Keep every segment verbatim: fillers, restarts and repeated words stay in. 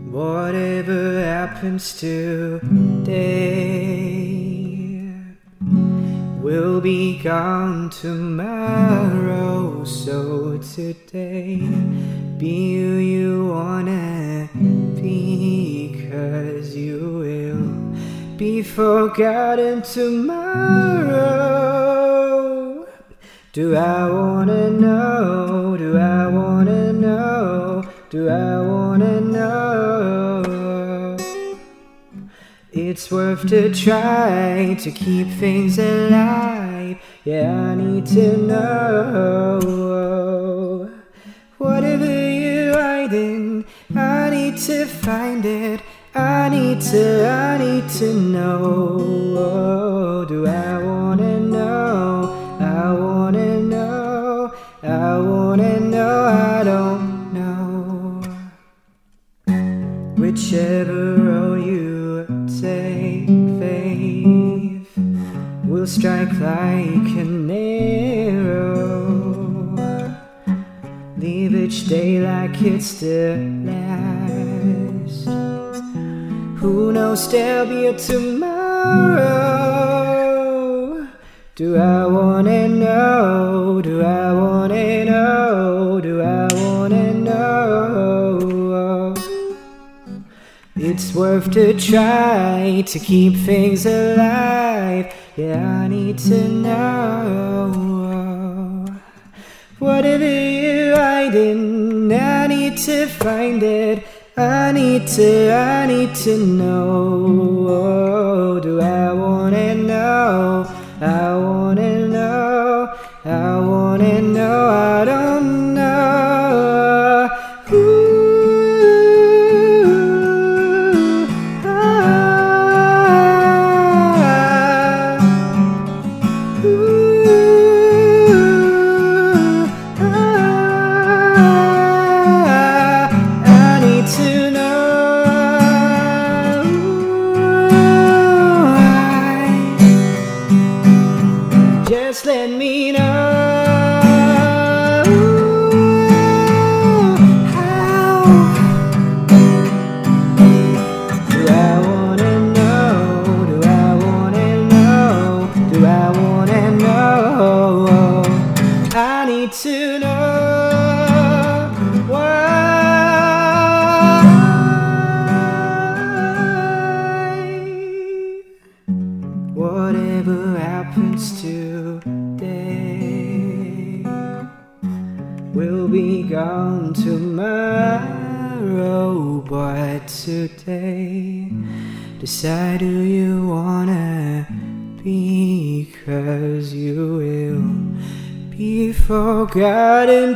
Whatever happens today will be gone tomorrow. So today, be who you wanna be, 'cause you will be forgotten tomorrow. Do I wanna know? Do I wanna know? Do I wanna know? It's worth to try to keep things alive. Yeah, I need to know. Whatever you're hiding, I need to find it. I need to, I need to know. Do I wanna know? I wanna know. I wanna know. I don't know. Whichever road you take, faith will strike like an arrow. Leave each day like it's the last. Who knows, there'll be a tomorrow. Do I wanna know? Do I wanna know? Do I wanna know? It's worth to try to keep things alive. Yeah, I need to know. Whatever you're hiding, I need to find it. I need to, I need to know. Do I wanna know? I wanna know. I wanna know. I don't know. Ooh, ah, ooh, ah, I need to know. Just let me know how. Do I wanna know? Do I wanna know? Do I wanna know? I need to know why. Whatever happens today will be gone tomorrow. But today, decide who you wanna be, 'cause you will be forgotten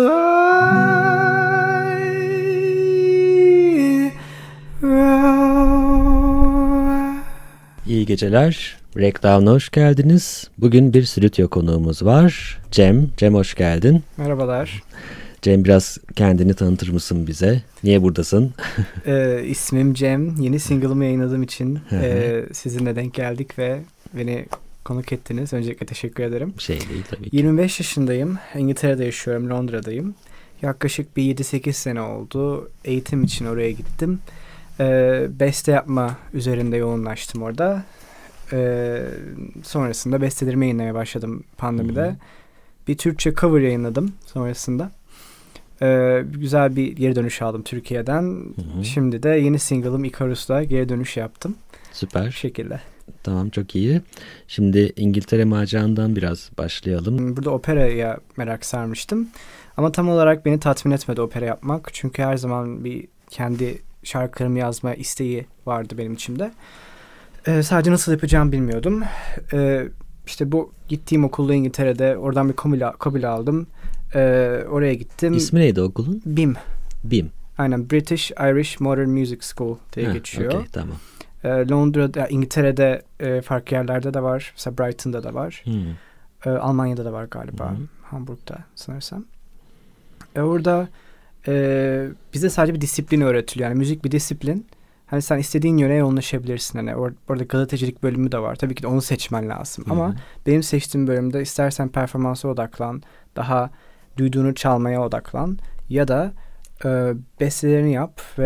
tomorrow. İyi geceler. Breakdown'a hoş geldiniz. Bugün bir stüdyo konuğumuz var. Cem. Cem hoş geldin. Merhabalar. Cem, biraz kendini tanıtır mısın bize? Niye buradasın? ee, ismim Cem. Yeni single'ımı yayınladığım için e, sizinle denk geldik ve beni konuk ettiniz. Öncelikle teşekkür ederim. Şey değil tabii ki. yirmi beş yaşındayım. İngiltere'de yaşıyorum. Londra'dayım. Yaklaşık bir yedi sekiz sene oldu. Eğitim için oraya gittim. Ee, beste yapma üzerinde yoğunlaştım orada. Ee, sonrasında bestelerimi yayınlamaya başladım pandemide. Hı-hı. Bir Türkçe cover yayınladım sonrasında. Ee, güzel bir geri dönüş aldım Türkiye'den. Hı-hı. Şimdi de yeni single'ım Icarus'la geri dönüş yaptım. Süper. Bu şekilde. Tamam, çok iyi. Şimdi İngiltere macerandan biraz başlayalım. Burada operaya merak sarmıştım. Ama tam olarak beni tatmin etmedi opera yapmak. Çünkü her zaman bir kendi şarkılarımı yazma isteği vardı benim içimde. Ee, sadece nasıl yapacağımı bilmiyordum. Ee, işte bu gittiğim okulda İngiltere'de oradan bir kabul, kabul aldım. Ee, oraya gittim. İsmi neydi okulun? B I M. B I M. Aynen, British Irish Modern Music School diye ha, geçiyor. Okay, tamam. Ee, Londra'da, İngiltere'de e, farklı yerlerde de var. Mesela Brighton'da da var. Hmm. Ee, Almanya'da da var galiba. Hmm. Hamburg'da sanırsam. Ee, orada e, bize sadece bir disiplin öğretiliyor. Yani müzik bir disiplin. Hani sen istediğin yöne yoğunlaşabilirsin. Hani or- orada gazetecilik bölümü de var. Tabii ki de onu seçmen lazım. Hı-hı. Ama benim seçtiğim bölümde istersen performansa odaklan, daha duyduğunu çalmaya odaklan ya da e, bestelerini yap ve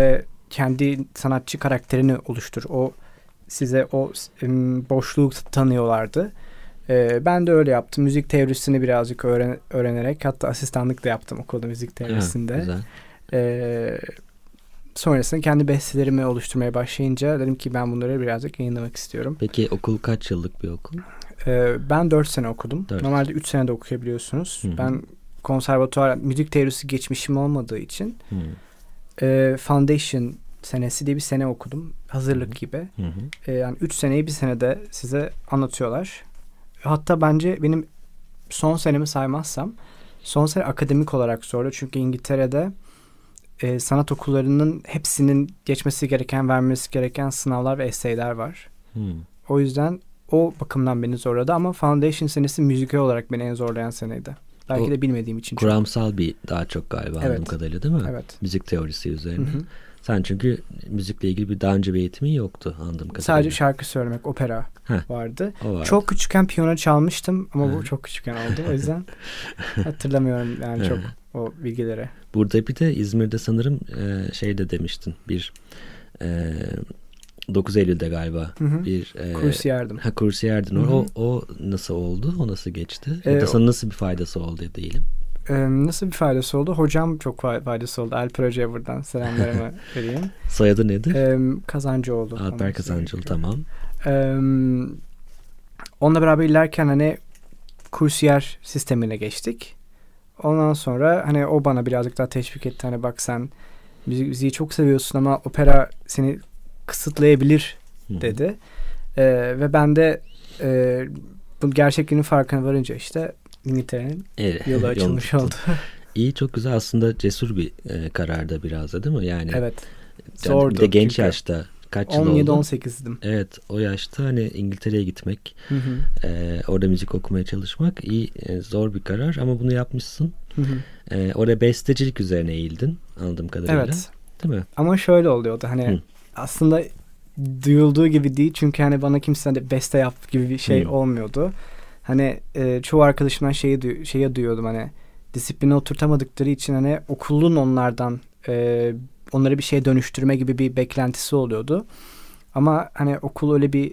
kendi sanatçı karakterini oluştur. O size o boşluğu tanıyorlardı. Ee, ben de öyle yaptım. Müzik teorisini birazcık öğren- öğrenerek, hatta asistanlık da yaptım okulda müzik teorisinde. Ha, güzel. Ee, sonrasında kendi bestelerimi oluşturmaya başlayınca dedim ki ben bunları birazcık yayınlamak istiyorum. Peki okul kaç yıllık bir okul? Ee, ben dört sene okudum. dört. Normalde üç sene de okuyabiliyorsunuz. Hı-hı. Ben konservatuvar müzik teorisi geçmişim olmadığı için Hı-hı. e, Foundation senesi diye bir sene okudum. Hazırlık Hı-hı. gibi. E, yani üç seneyi bir senede size anlatıyorlar. Hatta bence benim son senemi saymazsam son sene akademik olarak zordu. Çünkü İngiltere'de e, sanat okullarının hepsinin geçmesi gereken, vermesi gereken sınavlar ve essayler var. Hı. O yüzden o bakımdan beni zorladı ama Foundation senesi müzikal olarak beni en zorlayan seneydi. Belki o de bilmediğim için. Kuramsal çok. Bir daha çok galiba evet. anladığım kadarıyla değil mi? Evet. Müzik teorisi üzerine. Hı hı. Sen çünkü müzikle ilgili bir daha önce bir eğitimin yoktu anladığım kadarıyla. Sadece şarkı söylemek, opera Heh, vardı. vardı. Çok küçükken piyano çalmıştım ama Hı. bu çok küçükken oldu. O yüzden hatırlamıyorum yani çok o bilgileri. Burada bir de İzmir'de sanırım e, şey de demiştin. Bir e, dokuz Eylül'de galiba Hı hı. bir e, kursiyerdim. Ha kursiyerdin. Hı hı. O o nasıl oldu? O nasıl geçti? Ee, ya da sana nasıl bir faydası oldu diyelim? Ee, nasıl bir faydası oldu? Hocam çok faydası oldu. Alper Hoca'ya buradan selamlarımı vereyim. Soyadı nedir? Ee, Kazancıoğlu. Alper Kazancıoğlu, tamam. Ee, onunla beraber ilerlerken hani kursiyer sistemine geçtik. Ondan sonra hani o bana birazcık daha teşvik etti. Hani bak sen müzik, müziği çok seviyorsun ama opera seni kısıtlayabilir dedi. Ee, ve ben de e, bu gerçekliğinin farkına varınca işte İngiltere'nin evet, yolu açılmış oldu. İyi, çok güzel, aslında cesur bir e, kararda biraz da değil mi? Yani evet. Zordu. Bir de genç yaşta. Kaç yıl oldu? on yedi on sekizdim. Evet, o yaşta hani İngiltere'ye gitmek, hı hı. E, orada müzik okumaya çalışmak iyi, e, zor bir karar ama bunu yapmışsın. Hı hı. E, orada bestecilik üzerine eğildin anladığım kadarıyla. Evet. Değil mi? Ama şöyle oluyordu hani hı. aslında duyulduğu gibi değil, çünkü hani bana kimse de beste yap gibi bir şey hı. olmuyordu. Hani e, çoğu arkadaşımdan şeyi du- şeye duyuyordum, hani disipline oturtamadıkları için hani okulun onlardan e, onları bir şeye dönüştürme gibi bir beklentisi oluyordu. Ama hani okul öyle bir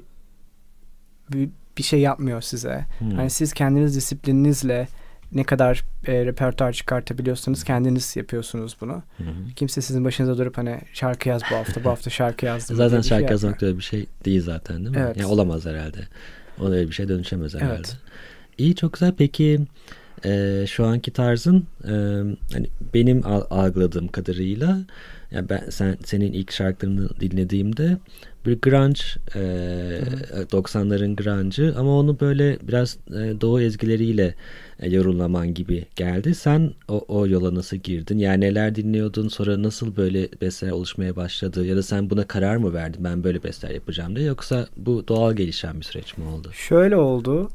bir, bir şey yapmıyor size. Hmm. Hani siz kendiniz disiplininizle ne kadar e, repertuar çıkartabiliyorsanız kendiniz yapıyorsunuz bunu. Hmm. Kimse sizin başınıza durup hani şarkı yaz bu hafta, bu hafta şarkı yazdım. Zaten şarkı şey yazmak öyle bir şey değil zaten, değil mi? Evet. Yani olamaz herhalde. O öyle bir şey dönüşemez herhalde. Evet. İyi, çok güzel. Peki e, şu anki tarzın e, hani benim algıladığım kadarıyla, yani ben sen senin ilk şarkılarını dinlediğimde bir grunge, e, doksanların grunge'ı ama onu böyle biraz e, doğu ezgileriyle e, yorumlaman gibi geldi. Sen o, o yola nasıl girdin? Yani neler dinliyordun? Sonra nasıl böyle besteler oluşmaya başladı? Ya da sen buna karar mı verdin? Ben böyle besteler yapacağım diye. Yoksa bu doğal gelişen bir süreç mi oldu? Şöyle oldu.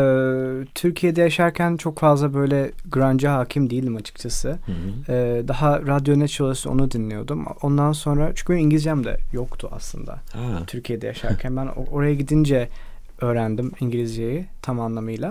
Ee, Türkiye'de yaşarken çok fazla böyle grunge'a hakim değildim açıkçası. Hı hı. Ee, daha radyo ne çalıyorsa onu dinliyordum. Ondan sonra, çünkü benim İngilizcem de yoktu aslında. Aa. Türkiye'de yaşarken ben oraya gidince öğrendim İngilizceyi tam anlamıyla.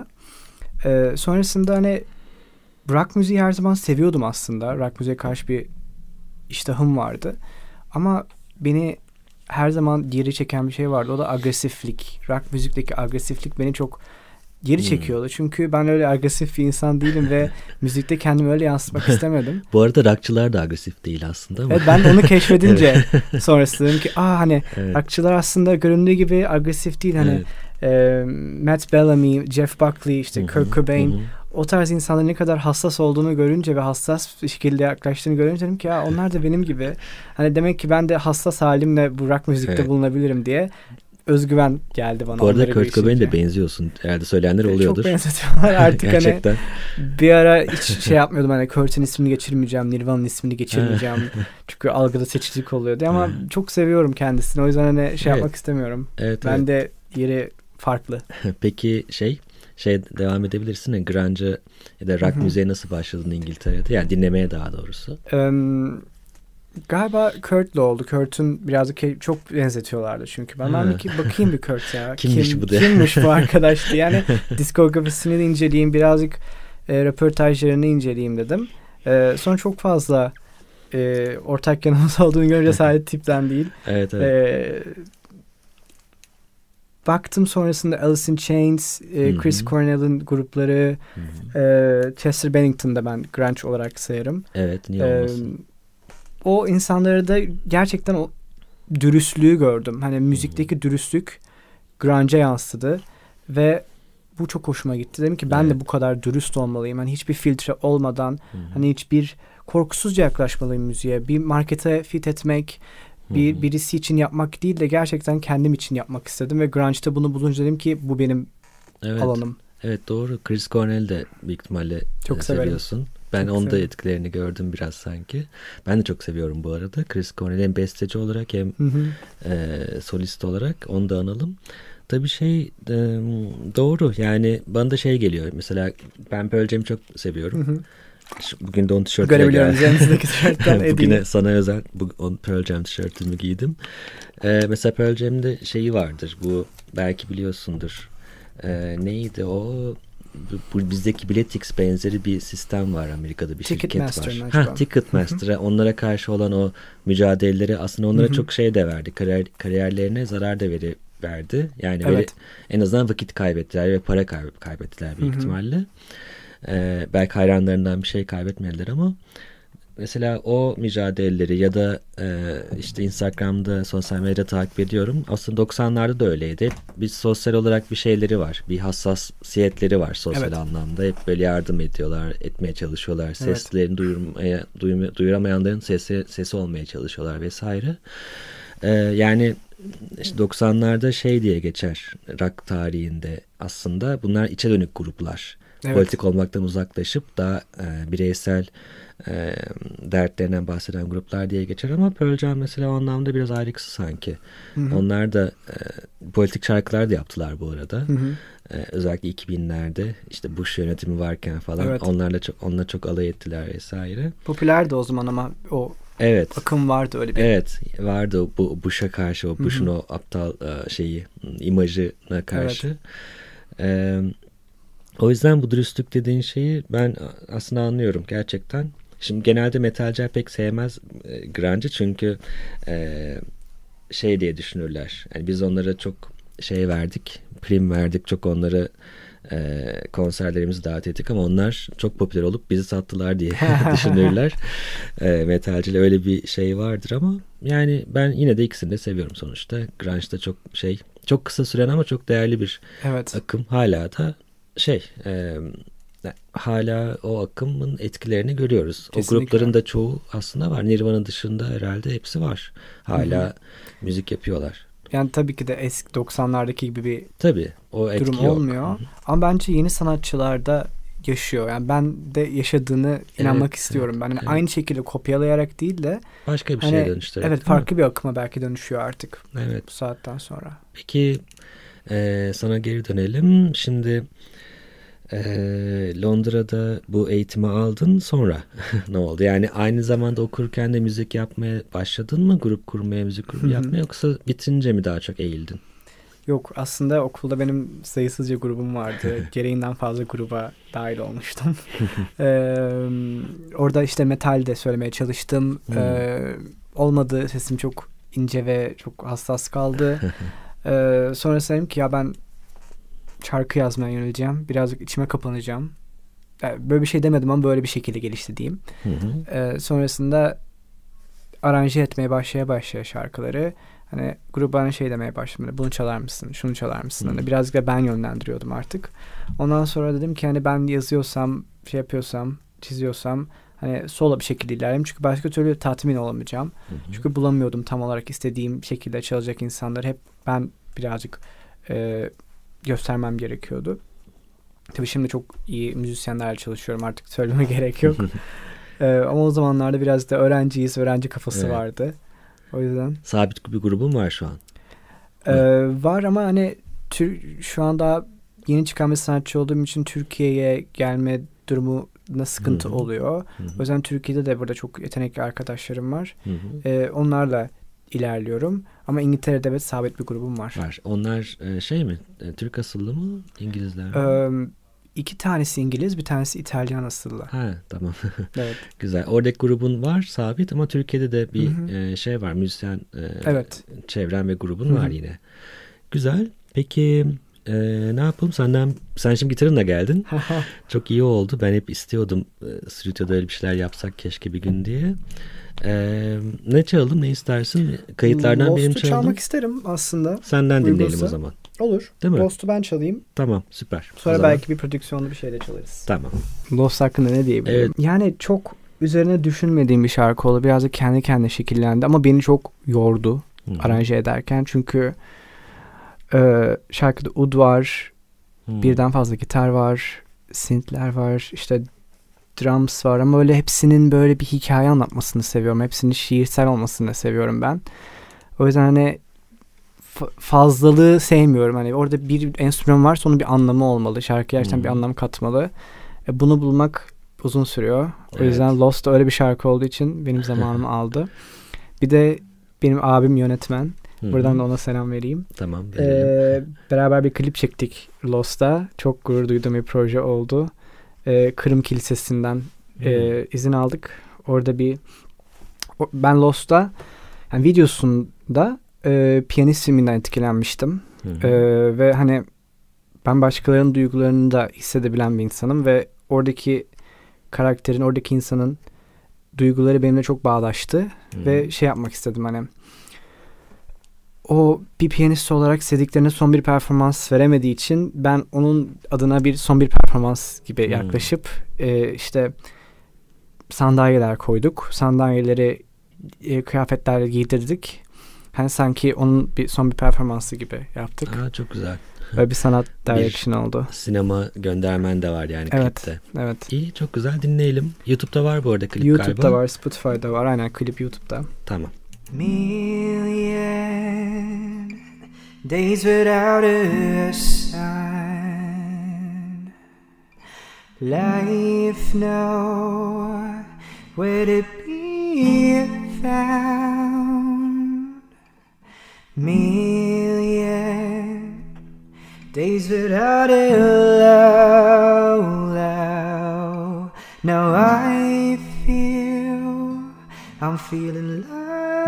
Ee, sonrasında hani rock müziği her zaman seviyordum aslında. Rock müziğe karşı bir iştahım vardı. Ama beni her zaman geri çeken bir şey vardı. O da agresiflik. Rock müzikteki agresiflik beni çok geri çekiyordu. Hmm. Çünkü ben öyle agresif bir insan değilim ve müzikte kendimi öyle yansıtmak istemedim. Bu arada rockçılar da agresif değil aslında ama. Evet, ben de onu keşfedince sonrasında dedim ki aa hani evet. rockçılar aslında göründüğü gibi agresif değil. Hani evet. e, Matt Bellamy, Jeff Buckley, işte Hı-hı. Kurt Cobain, Hı-hı. o tarz insanların ne kadar hassas olduğunu görünce ve hassas bir şekilde yaklaştığını görünce dedim ki ya onlar da benim gibi. Hani demek ki ben de hassas halimle bu rock müzikte evet. bulunabilirim diye özgüven geldi bana. Bu arada Kurt Cobain'e de benziyorsun. Herhalde söyleyenler oluyordur. Çok benzetiyorlar artık. Gerçekten. Hani bir ara hiç şey yapmıyordum. Hani Kurt'un ismini geçirmeyeceğim. Nirvana'nın ismini geçirmeyeceğim. Çünkü algıda seçicilik oluyordu. Ama çok seviyorum kendisini. O yüzden hani şey evet. yapmak istemiyorum. Evet, ben evet. de yeri farklı. Peki şey şey devam edebilirsin. Yani grunge ya da rock müziğe nasıl başladın İngiltere'de? Yani dinlemeye daha doğrusu. Um, Galiba Kurt'la oldu. Kurt'un birazcık çok benzetiyorlardı çünkü. Ben ben ki bakayım bir Kurt ya. Kimmiş Kim, bu de? Kimmiş bu arkadaş diye. Yani diskografisini de inceleyeyim. Birazcık e, röportajlarını inceleyeyim dedim. E, sonra çok fazla e, ortak yanımız olduğunu görünce sadece tipten değil. Evet, evet. E, baktım sonrasında Alice in Chains, e, Chris Cornell'ın grupları, e, Chester Bennington'da ben grunge olarak sayarım. Evet, niye olmasın? E, o insanları da gerçekten o dürüstlüğü gördüm. Hani müzikteki hmm. dürüstlük grunge'a yansıdı ve bu çok hoşuma gitti. Dedim ki ben evet. de bu kadar dürüst olmalıyım. Hani hiçbir filtre olmadan, hmm. hani hiçbir korkusuzca yaklaşmalıyım müziğe. Bir markete fit etmek, bir hmm. birisi için yapmak değil de gerçekten kendim için yapmak istedim ve grunge'da bunu bulunca dedim ki bu benim evet. alanım. Evet, doğru. Chris Cornell de büyük ihtimalle çok seviyorsun. Severim. Ben çok onda severim. Etkilerini gördüm biraz sanki. Ben de çok seviyorum bu arada. Chris Cornell hem besteci olarak hem e, solist olarak onu da analım. Tabii şey e, doğru, yani bana da şey geliyor. Mesela ben Pearl Jam'i çok seviyorum. Hı hı. Bugün de onun tişörtüne geldim. Bugüne sana özel bu, Pearl Jam tişörtümü giydim. E, mesela Pearl Jam'de şeyi vardır. Bu belki biliyorsundur. E, neydi o? Bu, bizdeki Biletix benzeri bir sistem var Amerika'da, bir Ticket şirket var. Ha, Ticketmaster'a onlara karşı olan o mücadeleleri aslında onlara Hı-hı. çok şey de verdi. Kariyer, kariyerlerine zarar da veri, verdi. Yani evet. böyle en azından vakit kaybettiler ve para kaybettiler büyük Hı-hı. ihtimalle. Ee, belki hayranlarından bir şey kaybetmediler ama mesela o mücadeleleri ya da e, işte Instagram'da, sosyal medyada takip ediyorum. Aslında doksanlarda da öyleydi. Bir sosyal olarak bir şeyleri var. Bir hassasiyetleri var sosyal evet. anlamda. Hep böyle yardım ediyorlar, etmeye çalışıyorlar. Evet. Seslerini duyurmaya, duyma, duyuramayanların sesi, sesi olmaya çalışıyorlar vesaire. E, yani işte doksanlarda şey diye geçer rock tarihinde aslında. Bunlar içe dönük gruplar. Evet. Politik olmaktan uzaklaşıp daha e, bireysel e, dertlerinden bahseden gruplar diye geçer ama Pearl Jam mesela o anlamda biraz ayrıksı sanki. Hı hı. Onlar da e, politik şarkılar da yaptılar bu arada. Hı hı. E, özellikle iki binlerde işte Bush yönetimi varken falan evet. onlarla çok onunla çok alay ettiler vesaire. Popülerdi o zaman ama o evet. akım vardı öyle bir. Evet, vardı o bu Bush'a karşı, o Bush'un o aptal e, şeyi, imajına karşı. Evet. E, O yüzden bu dürüstlük dediğin şeyi ben aslında anlıyorum gerçekten. Şimdi genelde metalciler pek sevmez e, grunge'ı çünkü e, şey diye düşünürler. Yani biz onlara çok şey verdik, prim verdik, çok onları e, konserlerimizi davet ettik ama onlar çok popüler olup bizi sattılar diye düşünürler. E, metalciler öyle bir şey vardır ama yani ben yine de ikisini de seviyorum sonuçta. Grunge da çok şey, çok kısa süren ama çok değerli bir evet. akım. Hala da şey e, hala o akımın etkilerini görüyoruz. Kesinlikle. O grupların da çoğu aslında var. Nirvana dışında herhalde hepsi var. Hala Hı-hı. müzik yapıyorlar. Yani tabii ki de eski doksanlardaki gibi bir tabii, o etki durum yok. olmuyor. Hı-hı. Ama bence yeni sanatçılarda yaşıyor. Yani ben de yaşadığını inanmak evet, istiyorum. Evet, ben yani evet. aynı şekilde kopyalayarak değil de başka bir hani, şeye dönüştürerek. Evet, farklı bir akıma belki dönüşüyor artık. Evet. Bu saatten sonra. Peki e, sana geri dönelim. Şimdi e, Londra'da bu eğitimi aldın, sonra ne oldu? Yani aynı zamanda okurken de müzik yapmaya başladın mı? Grup kurmaya, müzik grubu yapmaya, yoksa bitince mi daha çok eğildin? Yok, aslında okulda benim sayısızca grubum vardı. Gereğinden fazla gruba dahil olmuştum. ee, orada işte metal de söylemeye çalıştım. Hmm. Ee, olmadı, sesim çok ince ve çok hassas kaldı. ee, sonra dedim ki ya ben şarkı yazmaya yöneleceğim. Birazcık içime kapanacağım. Yani böyle bir şey demedim ama böyle bir şekilde gelişti diyeyim. Ee, sonrasında aranje etmeye başlaya başlaya şarkıları, hani gruba şey demeye başladım. Bunu çalar mısın? Şunu çalar mısın? Hani birazcık da ben yönlendiriyordum artık. Ondan sonra dedim ki hani ben yazıyorsam, şey yapıyorsam, çiziyorsam hani solo bir şekilde ilerleyeyim. Çünkü başka türlü tatmin olamayacağım. Hı hı. Çünkü bulamıyordum tam olarak istediğim şekilde çalacak insanları. Hep ben birazcık e, göstermem gerekiyordu. Tabii şimdi çok iyi müzisyenlerle çalışıyorum. Artık söyleme gerek yok. e, ama o zamanlarda biraz da öğrenciyiz. Öğrenci kafası evet. vardı. O yüzden. Sabit bir grubun var şu an. Ee, var ama hani tür, şu anda yeni çıkan bir sanatçı olduğum için Türkiye'ye gelme durumuna sıkıntı Hı-hı. oluyor. Hı-hı. O yüzden Türkiye'de de burada çok yetenekli arkadaşlarım var. Ee, onlarla ilerliyorum. Ama İngiltere'de evet sabit bir grubum var. Var. Onlar e, şey mi? E, Türk asıllı mı? İngilizler mi? Ee, iki tanesi İngiliz, bir tanesi İtalyan asıllı. Ha, tamam. Evet. Güzel. Oradaki grubun var sabit ama Türkiye'de de bir Hı hı. e, şey var. Müzisyen e, Evet. çevren ve grubun Hı hı. var yine. Güzel. Peki e, ne yapalım? Senden sen şimdi gitarınla geldin. Çok iyi oldu. Ben hep istiyordum e, stüdyoda öyle bir şeyler yapsak keşke bir gün diye. E, ne çalalım? Ne istersin? Kayıtlardan benim Lost'u çalalım. çalmak isterim aslında. Senden dinleyelim Uygunsa. o zaman. Olur. Değil mi? Lost'u ben çalayım. Tamam, süper. Sonra O zaman- belki bir prodüksiyonlu bir şey de çalarız. Tamam. Lost hakkında ne diyebilirim? Evet. Yani çok üzerine düşünmediğim bir şarkı oldu. Birazcık kendi kendine şekillendi ama beni çok yordu Hı-hı. aranje ederken. Çünkü e, şarkıda ud var, Hı. birden fazla gitar var, synthler var, işte drums var ama böyle hepsinin böyle bir hikaye anlatmasını seviyorum. Hepsinin şiirsel olmasını seviyorum ben. O yüzden hani f- fazlalığı sevmiyorum. Hani orada bir enstrüman varsa onun bir anlamı olmalı. Şarkı gerçekten Hmm. bir anlam katmalı. E, bunu bulmak uzun sürüyor. O Evet. yüzden Lost da öyle bir şarkı olduğu için benim zamanımı aldı. Bir de benim abim yönetmen. Hı-hı. Buradan da ona selam vereyim. Tamam, verelim. Ee, beraber bir klip çektik Lost'ta. Çok gurur duyduğum bir proje oldu. Ee, Kırım Kilisesi'nden e, izin aldık. Orada bir o- ben Lost'ta yani videosunda e, piyanist filminden etkilenmiştim. Hı-hı. Ee, ve hani ben başkalarının duygularını da hissedebilen bir insanım ve oradaki karakterin, oradaki insanın duyguları benimle çok bağdaştı. Hı-hı. Ve şey yapmak istedim hani o bir piyanist olarak istediklerine son bir performans veremediği için ben onun adına bir son bir performans gibi Hmm. yaklaşıp e, işte sandalyeler koyduk. Sandalyeleri e, kıyafetlerle giydirdik. Hani sanki onun bir son bir performansı gibi yaptık. Aa, çok güzel. Böyle bir sanat Bir direction oldu. sinema göndermen de var yani Evet. klipte. Evet. İyi, çok güzel, dinleyelim. YouTube'da var bu arada klip YouTube'da galiba. var, Spotify'da var. Aynen, klip YouTube'da. Tamam. Million days without a sign. Life now, where to be found? Million days without a love, love. Now I feel, I'm feeling lost.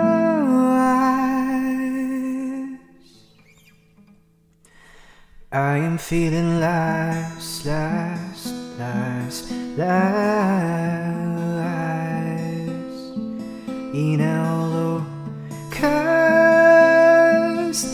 I am feeling lost, lost, lost, lost in all of cast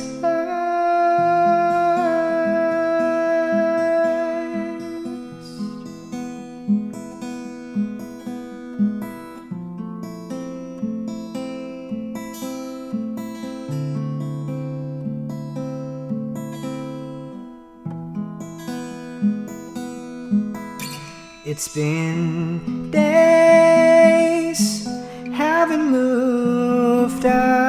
It's been days, haven't moved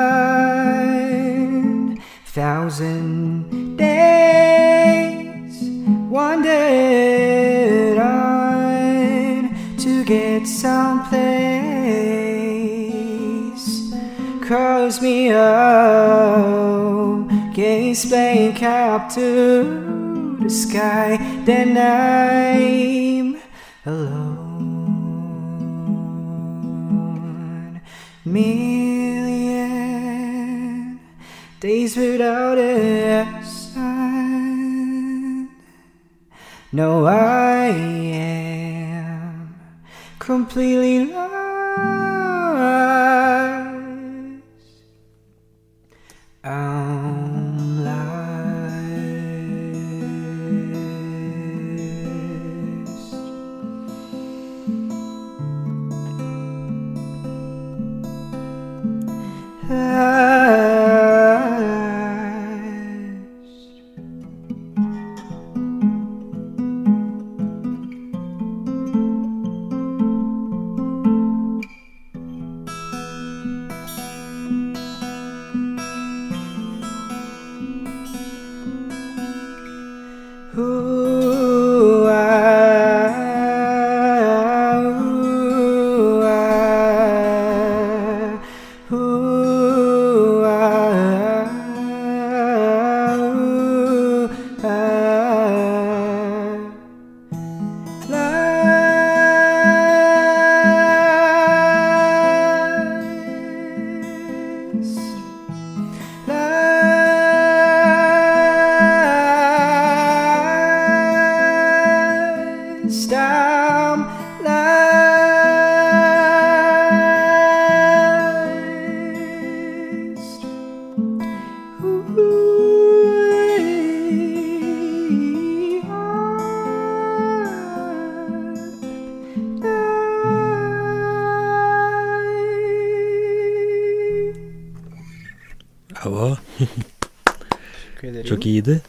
on. Thousand days, wandered on to get someplace. Cross me home, gaze blank up to the sky. Then I'm alone. Million days without a sun. No, I am completely lost. I'm lost. Ooh, ah, ooh, ah, ooh, Last I'm last. Ooh, Bravo. Teşekkür ederim. Çok iyiydi.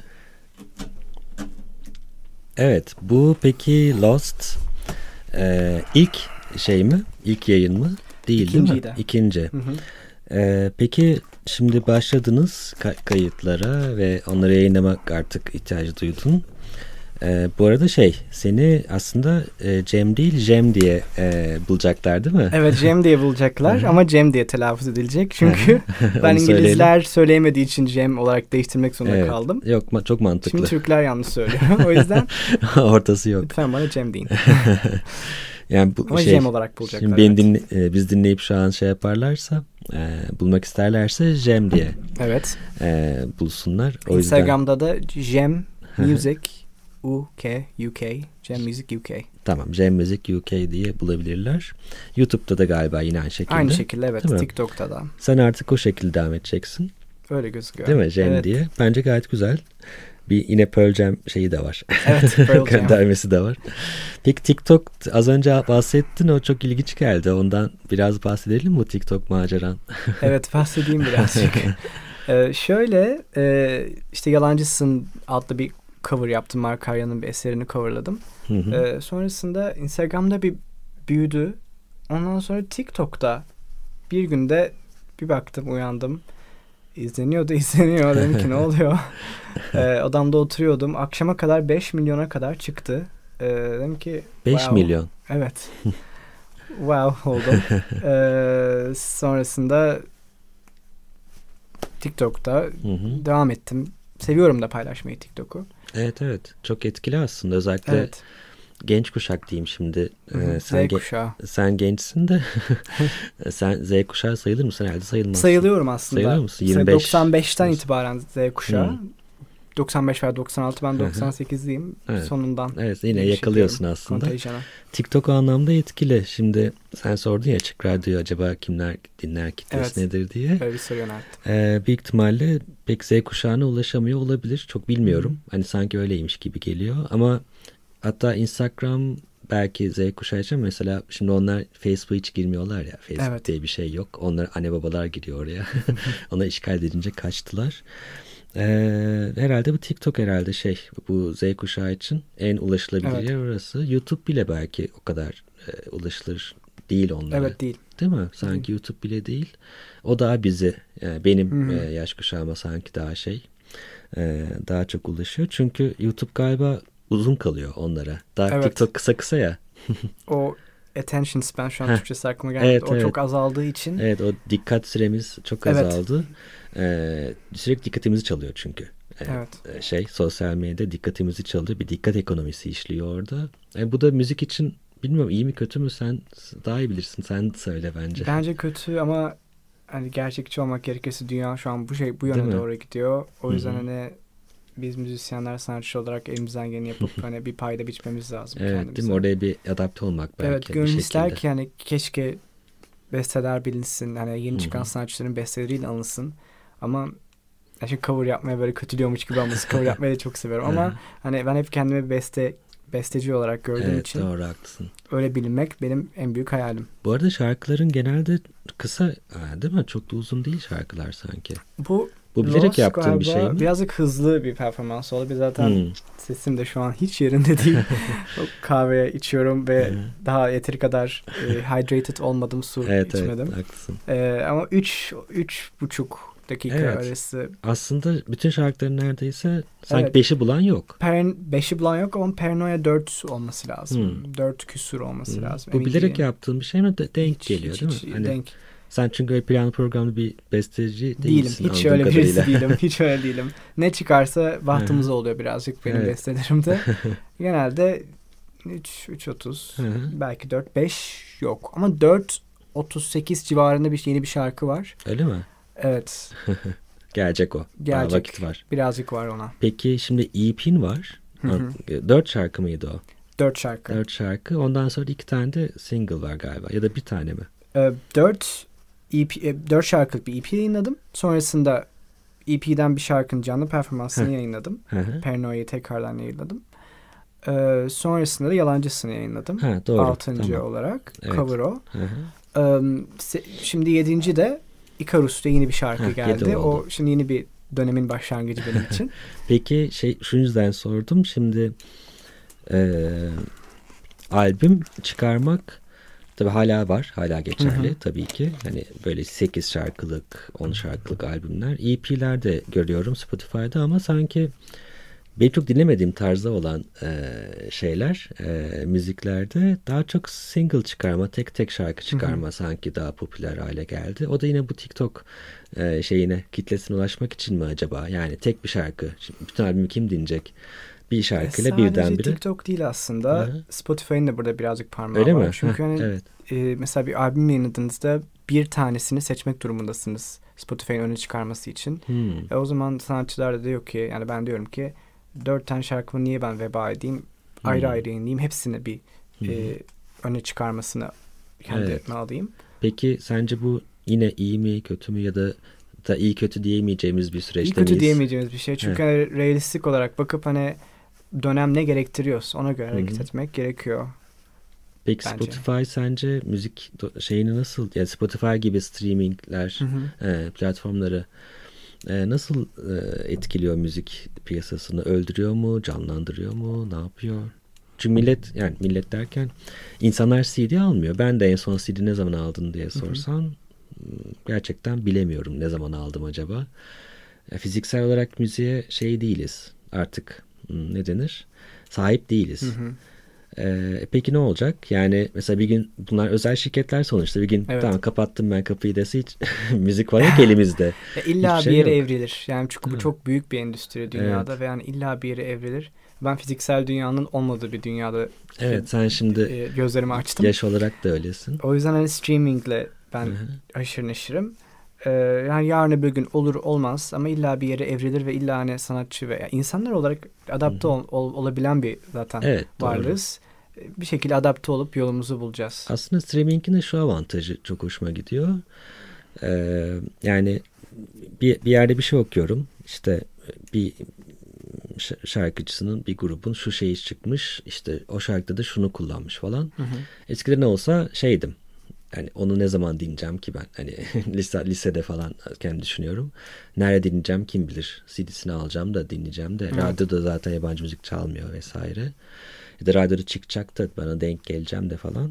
Evet, bu peki Lost e, ilk şey mi? İlk yayın mı? Değil İkinciydi. değil mi? İkinci. Hı hı. E, peki şimdi başladınız kay- kayıtlara ve onları yayınlamak artık ihtiyacı duydun. E, bu arada şey, seni aslında e, Cem değil Jem diye e, bulacaklar değil mi? Evet, Cem diye bulacaklar ama Cem diye telaffuz edilecek. Çünkü ben Onu İngilizler söyleyelim. söyleyemediği için Cem olarak değiştirmek zorunda Evet. kaldım. Yok ma- çok mantıklı. Şimdi Türkler yanlış söylüyor. O yüzden Ortası yok. lütfen bana Cem deyin. Yani bu Ama şey, Cem olarak bulacaklar. şimdi beni evet. dinle, e, biz dinleyip şu an şey yaparlarsa, e, bulmak isterlerse Jem diye Evet. e, bulsunlar. O yüzden Instagram'da da Cem Music U K U K Cem Music U K. tamam, Jem Music U K diye bulabilirler. YouTube'da da galiba yine aynı şekilde. Aynı şekilde evet. Değil mi? TikTok'ta da. Sen artık o şekilde devam edeceksin. Öyle gözüküyor. Değil mi? Jem Evet. diye. Bence gayet güzel. Bir yine Pearl Jam şeyi de var. Evet, Pearl Jam. Göndermesi de var. Peki TikTok, az önce bahsettin, o çok ilginç geldi. Ondan biraz bahsedelim mi, TikTok maceran? Evet, bahsedeyim birazcık. ee, şöyle e, işte Yalancısın adlı bir cover yaptım. Mark Arya'nın bir eserini coverladım. Hı hı. Ee, sonrasında Instagram'da bir büyüdü. Ondan sonra TikTok'ta bir günde bir baktım, uyandım. İzleniyor da izleniyor. Dedim ki ne oluyor? ee, odamda oturuyordum. Akşama kadar beş milyona kadar çıktı. Ee, dedim ki beş wow. milyon. Evet. Wow oldum. Ee, sonrasında TikTok'ta Hı hı. devam ettim. Seviyorum da paylaşmayı TikTok'u. Evet evet. Çok etkili aslında. Özellikle Evet. genç kuşak diyeyim şimdi. Hı hı. Ee, Z sen, ge- kuşağı. sen gençsin de sen Z kuşağı sayılır mısın? Herhalde sayılmazsın. Sayılıyorum aslında. Sayılır mısın? yirmi beş doksan beşten diyorsun. itibaren Z kuşağı. Hı. doksan beş veya doksan altı, ben Hı hı. doksan sekizliyim. Evet. Sonundan. Evet, yine giriş yakalıyorsun yapıyorum aslında. kontenjana. TikTok o anlamda etkili. Şimdi sen sordun ya, açık radyo acaba kimler dinler, kitlesi Evet. nedir diye. Öyle bir soru yönelttim. Ee, büyük ihtimalle pek Z kuşağına ulaşamıyor olabilir. Çok bilmiyorum. Hı. Hani sanki öyleymiş gibi geliyor. Ama hatta Instagram belki Z kuşağı için, mesela şimdi onlar Facebook'a hiç girmiyorlar ya. Facebook Evet. diye bir şey yok. Onlar anne babalar giriyor oraya. Ona işgal edince kaçtılar. Ee, herhalde bu TikTok herhalde şey, bu Z kuşağı için en ulaşılabilir Evet. yer orası. YouTube bile belki o kadar e, ulaşılır değil onlara. Evet, değil. Değil mi? Sanki Değil. YouTube bile değil. O daha bizi, e, benim Hı hı. e, yaş kuşağıma sanki daha şey, e, daha çok ulaşıyor. Çünkü YouTube galiba uzun kalıyor onlara. Daha Evet. TikTok kısa kısa ya. O attention span, şu an Heh. Türkçesi aklıma gelmedi. Evet, o evet. çok azaldığı için. Evet, o dikkat süremiz çok Evet. azaldı. E, sürekli dikkatimizi çalıyor çünkü. E, Evet. e, şey, sosyal medyada dikkatimizi çalıyor. Bir dikkat ekonomisi işliyor orada. E, bu da müzik için bilmiyorum iyi mi kötü mü, sen daha iyi bilirsin. Sen söyle bence. Bence kötü ama hani gerçekçi olmak gerekirse dünya şu an bu şey bu Değil yöne mi? doğru gidiyor. O yüzden Hı hı. hani biz müzisyenler, sanatçı olarak elimizden geleni yapıp hani bir payda biçmemiz lazım Evet, kendimize. değil mi? Oraya bir adapte olmak belki Evet, bir gönül şekilde. ister ki yani keşke besteler bilinsin. Hani yeni Hı çıkan hı. sanatçıların besteleriyle anılsın. Ama ya şimdi cover yapmaya böyle kötülüyormuş gibi olması. Cover yapmayı da çok seviyorum Hı hı. ama hani ben hep kendimi bir beste besteci olarak gördüğüm Evet, için doğru, haklısın. öyle bilinmek benim en büyük hayalim. Bu arada şarkıların genelde kısa, ha, değil mi? Çok da uzun değil şarkılar sanki. Bu Bu bilerek Lost yaptığın bir galiba şey mi? birazcık hızlı bir performans oldu. Bir zaten Hmm. sesim de şu an hiç yerinde değil. O kahve içiyorum ve Hı. daha yeteri kadar e, hydrated olmadım, su Evet içmedim. evet, haklısın. E, ama üç üç buçuk dakika Evet. arası. Aslında bütün şarkıların neredeyse sanki Evet. beşi bulan yok. Pern, beşi bulan yok ama Paranoia dört olması lazım. Hmm. Dört küsur olması Hmm. lazım. Bu emin bilerek değilim. yaptığın bir şey mi? De- denk Hiç- geliyor hiç- değil hiç mi? Hani denk. sen çünkü öyle planlı programlı bir besteci Değilim. değilsin. Hiç anladığım öyle birisi kadarıyla. değilim. Hiç öyle değilim. Ne çıkarsa bahtımıza oluyor birazcık benim Evet. bestelerimde. Genelde üç üç otuz Hı hı. belki dört beş yok. Ama dört otuz sekiz civarında bir yeni bir şarkı var. Öyle mi? Evet. Gelecek o. Gelecek. Daha vakit var. Birazcık var ona. Peki şimdi E P'in var. Dört şarkı mıydı o? Dört şarkı. Dört şarkı. Ondan sonra iki tane de single var galiba. Ya da bir tane mi? Ee, dört, E P, dört şarkılık bir E P yayınladım. Sonrasında E P'den bir şarkının canlı performansını yayınladım. Paranoia'yı tekrardan yayınladım. Ee, sonrasında da Yalancısını yayınladım. Ha, doğru. Altıncı tamam. olarak. Evet. Cover o. Ee, şimdi yedinci de Icarus'ta yeni bir şarkı ha, geldi. O şimdi yeni bir dönemin başlangıcı benim için. Peki şey şu yüzden sordum. Şimdi e, albüm çıkarmak tabii hala var. Hala geçerli hı hı. tabii ki. Hani böyle sekiz şarkılık, on şarkılık albümler. E P'ler de görüyorum Spotify'da ama sanki benim çok dinlemediğim tarzda olan e, şeyler, e, müziklerde daha çok single çıkarma, tek tek şarkı çıkarma hı hı. sanki daha popüler hale geldi. O da yine bu TikTok e, şeyine, kitlesine ulaşmak için mi acaba? Yani tek bir şarkı. Şimdi bütün albümü kim dinleyecek? Bir şarkıyla e, birdenbire. Sadece TikTok değil aslında. Hı-hı. Spotify'ın da burada birazcık parmağı Öyle var. mi? Çünkü Heh, hani evet. e, mesela bir albüm yayınladığınızda bir tanesini seçmek durumundasınız Spotify'ın öne çıkarması için. Hmm. E, o zaman sanatçılar da diyor ki, yani ben diyorum ki dört tane şarkımı niye ben veba edeyim? Hmm. Ayrı ayrı yayınlayayım. Hepsini bir hmm. e, öne çıkarmasını kendi evet. alayım. Peki sence bu yine iyi mi, kötü mü ya da da iyi kötü diyemeyeceğimiz bir süreçte İyi kötü miyiz? diyemeyeceğimiz bir şey. Çünkü evet. realistik olarak bakıp hani dönem ne gerektiriyorsa ona göre hareket Hı-hı. etmek gerekiyor. Peki bence. Spotify sence müzik şeyini nasıl, yani Spotify gibi streamingler, e, platformları e, nasıl e, etkiliyor müzik piyasasını? Öldürüyor mu, canlandırıyor mu, ne yapıyor? Çünkü millet, yani millet derken insanlar C D almıyor. Ben de en son C D ne zaman aldın diye sorsan Hı-hı. gerçekten bilemiyorum ne zaman aldım acaba. E, fiziksel olarak müziğe şey değiliz artık, ne denir? Sahip değiliz. Hı hı. Ee, peki ne olacak? Yani mesela bir gün bunlar özel şirketler sonuçta. Bir gün evet. tamam kapattım ben kapıyı dese hiç müzik var yok elimizde. İlla şey bir yere yok. evrilir. Yani çünkü bu ha. çok büyük bir endüstri dünyada evet. ve yani illa bir yere evrilir. Ben fiziksel dünyanın olmadığı bir dünyada evet sen şimdi e, gözlerimi açtım. Yaş olarak da öylesin. O yüzden hani streamingle ben hı hı. aşırı neşirim. Ee, yani yarın bir gün olur olmaz ama illa bir yere evrilir ve illa hani sanatçı veya insanlar olarak adapte ol, ol, olabilen bir zaten evet, varlığız. Doğru. Bir şekilde adapte olup yolumuzu bulacağız. Aslında streaming'in de şu avantajı çok hoşuma gidiyor. Ee, yani bir, bir yerde bir şey okuyorum. İşte bir şarkıcısının, bir grubun şu şeyi çıkmış. İşte o şarkıda da şunu kullanmış falan. Hı hı. Eskiden ne olsa şeydim. Yani onu ne zaman dinleyeceğim ki ben? Hani lise, lisede falan kendi düşünüyorum. Nerede dinleyeceğim kim bilir. C D'sini alacağım da dinleyeceğim de. Evet. Radyoda zaten yabancı müzik çalmıyor vesaire. Ya da radyoda çıkacak da bana denk geleceğim de falan.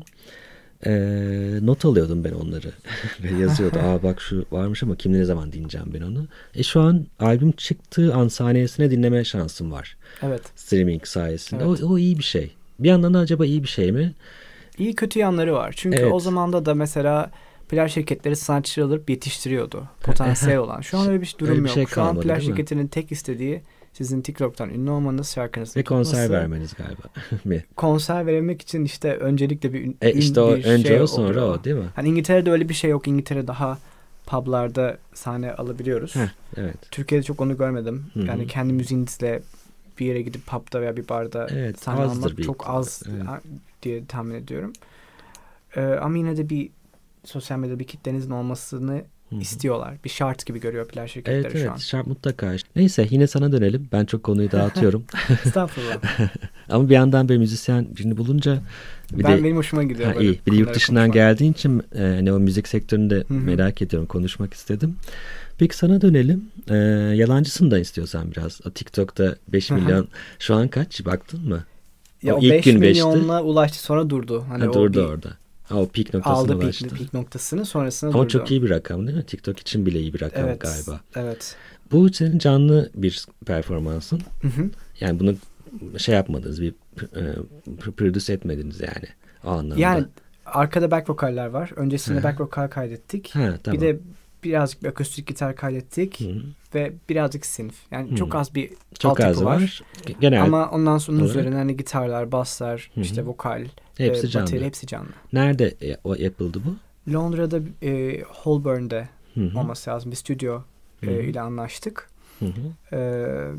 Ee, not alıyordum ben onları. Ve yazıyordu. Aa bak şu varmış ama kim ne zaman dinleyeceğim ben onu. E şu an albüm çıktığı an saniyesine dinleme şansım var. Evet. Streaming sayesinde. Evet. O, o iyi bir şey. Bir yandan da acaba iyi bir şey mi? İyi kötü yanları var. Çünkü evet. o zamanda da mesela plaj şirketleri sanatçıları alıp yetiştiriyordu. Potansiyel olan. Şu an öyle bir durum öyle bir yok. Şey Şu kalmadı, an plaj şirketinin tek istediği sizin TikTok'tan ünlü olmanız, şarkınızı ve konser tutması, vermeniz galiba. konser veremek için işte öncelikle bir ün, e işte o, bir önce şey o sonra oluyor. o değil mi? Hani İngiltere'de öyle bir şey yok. İngiltere daha publarda sahne alabiliyoruz. Heh, evet. Türkiye'de çok onu görmedim. Hı-hı. Yani kendi müziğinizle bir yere gidip pub'da veya bir barda evet, sahne almak çok az evet. diye tahmin ediyorum. Ee, ama yine de bir sosyal medyada bir kitlenizin olmasını Hı-hı. istiyorlar. Bir şart gibi görüyor plaj şirketleri evet, şu evet, an. Evet şart mutlaka. Neyse yine sana dönelim. Ben çok konuyu dağıtıyorum. Estağfurullah. Ama bir yandan bir müzisyen birini bulunca bir ben de, benim hoşuma gidiyor. Ha, iyi. Bir de yurt dışından konuşmak. Geldiğin için e, hani o müzik sektörünü de Hı-hı. merak ediyorum. Konuşmak istedim. Peki sana dönelim. Ee, yalancısını da istiyorsan biraz. O TikTok'ta beş milyon şu an kaç? Baktın mı? Ya o, o ilk beş gün milyonla ulaştı sonra durdu. Hani ha, o durdu bir, orada. Ha, o peak noktasına aldı ulaştı. Aldı peak noktasını sonrasında Ama durdu. çok iyi bir rakam değil mi? TikTok için bile iyi bir rakam evet, galiba. Evet. Bu senin canlı bir performansın. Hı hı. Yani bunu şey yapmadınız, bir e, produce etmediniz yani o anlamda. Yani arkada back vokaller var. Öncesinde back vokal kaydettik. Ha, tamam. Bir de birazcık bir akustik gitar kaydettik. Hı-hı. Ve birazcık synth. Yani Hı-hı. çok az bir çok az var. var. Genel ama ondan sonra üzerine hani gitarlar, basslar, Hı-hı. işte vokal, hepsi e, canlı. bateri hepsi canlı. Nerede o yapıldı bu? Londra'da e, Holborn'de Hı hı. olması lazım. Bir stüdyo Hı hı. e, ile anlaştık. Hı hı. E,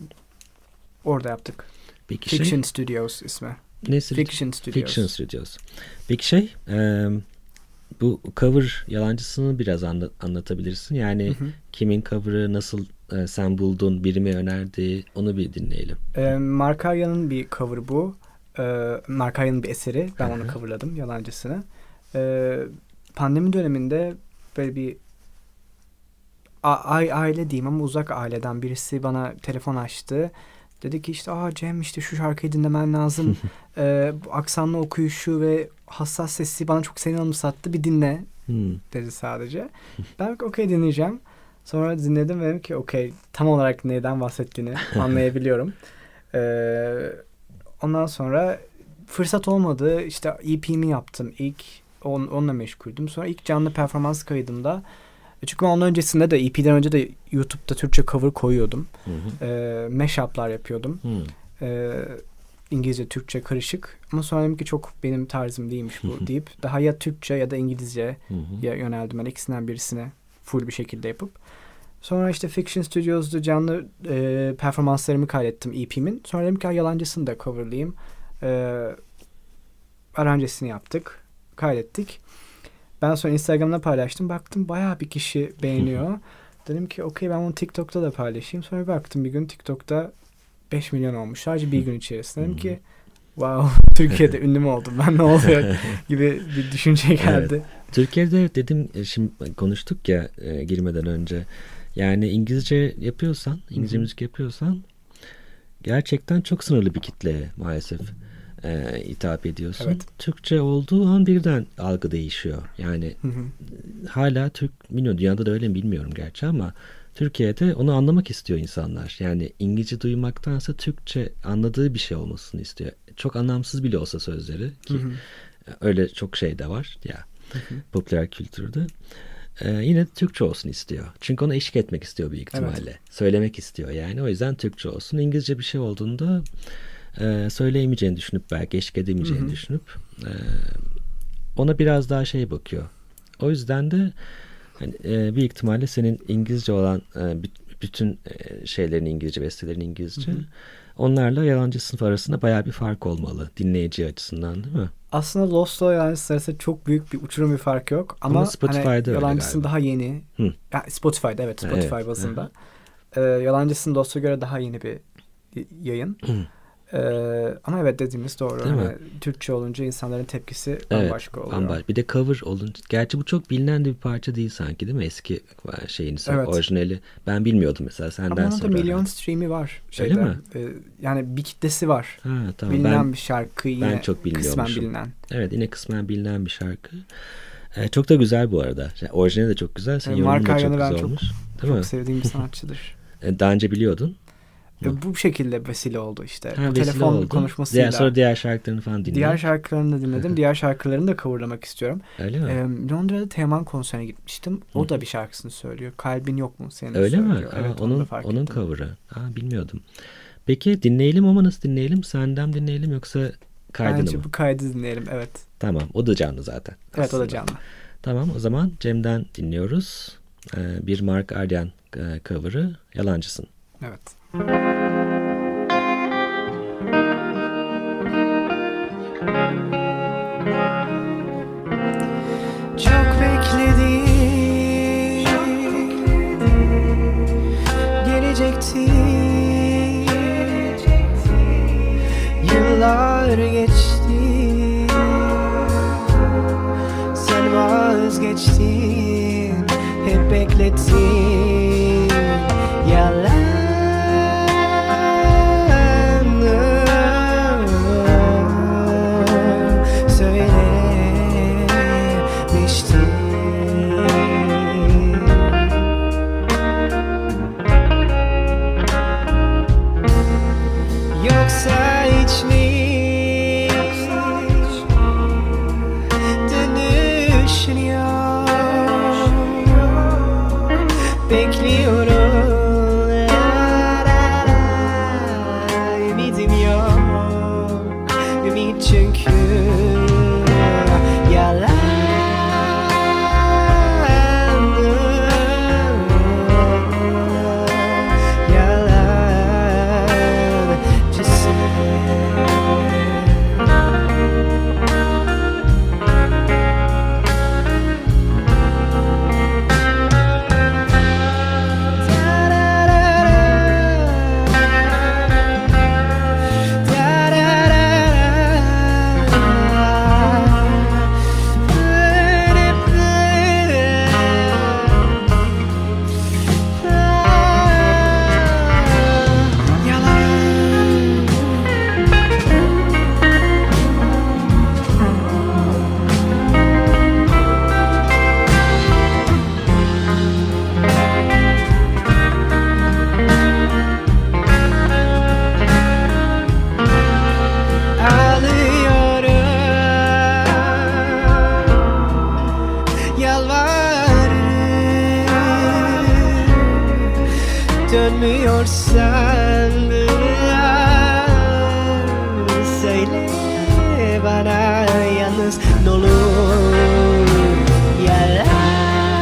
orada yaptık. Peki Fiction şey, Studios ismi. neyse, Fiction Studios. Fiction Studios. Peki şey, e, bu cover yalancısını biraz anla, anlatabilirsin. Yani Hı hı. kimin cover'ı, nasıl e, sen buldun, biri mi önerdi, onu bir dinleyelim. E, Markarya'nın bir cover bu. E, Markarya'nın bir eseri. Ben Hı onu hı. coverladım, yalancısını. E, pandemi döneminde böyle bir a- a- aile diyeyim ama uzak aileden birisi bana telefon açtı. Dedi ki işte aa Cem işte şu şarkıyı dinlemen lazım. e, bu aksanlı okuyuşu ve hassas sesi bana çok seni anımsattı. Bir dinle Hmm. dedi sadece. Ben okey dinleyeceğim. Sonra dinledim ve dedim ki okey tam olarak neyden bahsettiğini anlayabiliyorum. Ee, ondan sonra fırsat olmadı. İşte E P'mi yaptım. İlk on, onunla meşguldüm. Sonra ilk canlı performans kaydımda. Çünkü ben ondan öncesinde de E P'den önce de YouTube'da Türkçe cover koyuyordum. Hı hı. Ee, mashup'lar yapıyordum. Hı. Ee, İngilizce, Türkçe karışık. Ama sonra dedim ki çok benim tarzım değilmiş bu deyip daha ya Türkçe ya da İngilizce Hı hı. ya yöneldim. Ben ikisinden birisine full bir şekilde yapıp. Sonra işte Fiction Studios'da canlı e, performanslarımı kaydettim E P'min. Sonra dedim ki yalancısını da coverlayayım. E, aranjesini yaptık. Kaydettik. Ben sonra Instagram'da paylaştım. Baktım bayağı bir kişi beğeniyor. Dedim ki okey ben bunu TikTok'ta da paylaşayım. Sonra baktım bir gün TikTok'ta beş milyon olmuş. Sadece bir gün içerisinde. Dedim ki wow Türkiye'de ünlü mü oldum ben ne oluyor gibi bir düşünce geldi. Evet. Türkiye'de dedim şimdi konuştuk ya e, girmeden önce. Yani İngilizce yapıyorsan, İngilizce Hı-hı. müzik yapıyorsan gerçekten çok sınırlı bir kitleye maalesef e, hitap ediyorsun. Evet. Türkçe olduğu an birden algı değişiyor. Yani Hı-hı. hala Türk, bilmiyorum dünyada da öyle mi bilmiyorum gerçi ama Türkiye'de onu anlamak istiyor insanlar. Yani İngilizce duymaktansa Türkçe anladığı bir şey olmasını istiyor. Çok anlamsız bile olsa sözleri ki Hı-hı. öyle çok şey de var ya Hı-hı. popüler kültürde. Ee, yine Türkçe olsun istiyor. Çünkü ona eşlik etmek istiyor büyük ihtimalle. Evet. Söylemek istiyor yani. O yüzden Türkçe olsun. İngilizce bir şey olduğunda e, söyleyemeyeceğini düşünüp belki eşlik edemeyeceğini Hı-hı. düşünüp e, ona biraz daha şey bakıyor. O yüzden de hani, e, büyük ihtimalle senin İngilizce olan e, bütün e, şeylerin İngilizce, bestelerin İngilizce. Hı-hı. Onlarla yalancı sınıf arasında bayağı bir fark olmalı. Dinleyici açısından değil mi? Aslında Lost'la yalancı arasında çok büyük bir uçurum bir fark yok. Ama, Ama Spotify'da hani, yalancısının daha yeni. Hı. Yani Spotify'da evet Spotify evet. bazında. Ee, yalancısının Lost'a göre daha yeni bir yayın. Hı. Ee, ama evet dediğimiz doğru. Hani, Türkçe olunca insanların tepkisi bambaşka evet, oluyor. Bambaşka. Bir de cover olunca. Gerçi bu çok bilinen de bir parça değil sanki değil mi? Eski şeyini evet. orijinali. Ben bilmiyordum mesela senden sonra. Ama onun da milyon stream'i var. Şeyde. Öyle mi? Ee, yani bir kitlesi var. Ha, tamam. Bilinen ben, bir şarkı yine ben çok kısmen bilinen. Evet yine kısmen bilinen bir şarkı. Ee, çok da güzel bu arada. Yani, orijinali de çok güzel. Senin yorumun da çok güzel olmuş. Çok, çok sevdiğim bir sanatçıdır. Daha önce biliyordun. Ya bu şekilde vesile oldu işte. Ha, bu telefon oldu. konuşmasıyla. Diğer, sonra diğer şarkılarını falan dinledim. Diğer şarkılarını da dinledim. Diğer şarkılarını da coverlamak istiyorum. Öyle mi? Ee, Londra'da Teoman konserine gitmiştim. O Hı. da bir şarkısını söylüyor. Kalbin yok mu senin Öyle söylüyor. mi? Evet, Aa, onun onun cover'ı. Aa, bilmiyordum. Peki dinleyelim ama nasıl dinleyelim? Senden dinleyelim yoksa kaydını Bence mı? bu kaydı dinleyelim evet. Tamam. O da canlı zaten. Evet aslında. O da canlı. Tamam o zaman Cem'den dinliyoruz. Ee, bir Mark Arden e, cover'ı Yalancısın. Evet. Çok bekledim, gelecekti, yıllar geçti, sen vazgeçtin, hep beklettin, yalan. Yoksa hiç mi dönüşün yok, bekliyorum, ümidim yok, ümit çünkü yalan. dönmüyorsan söyle bana yalnız dolu yalan.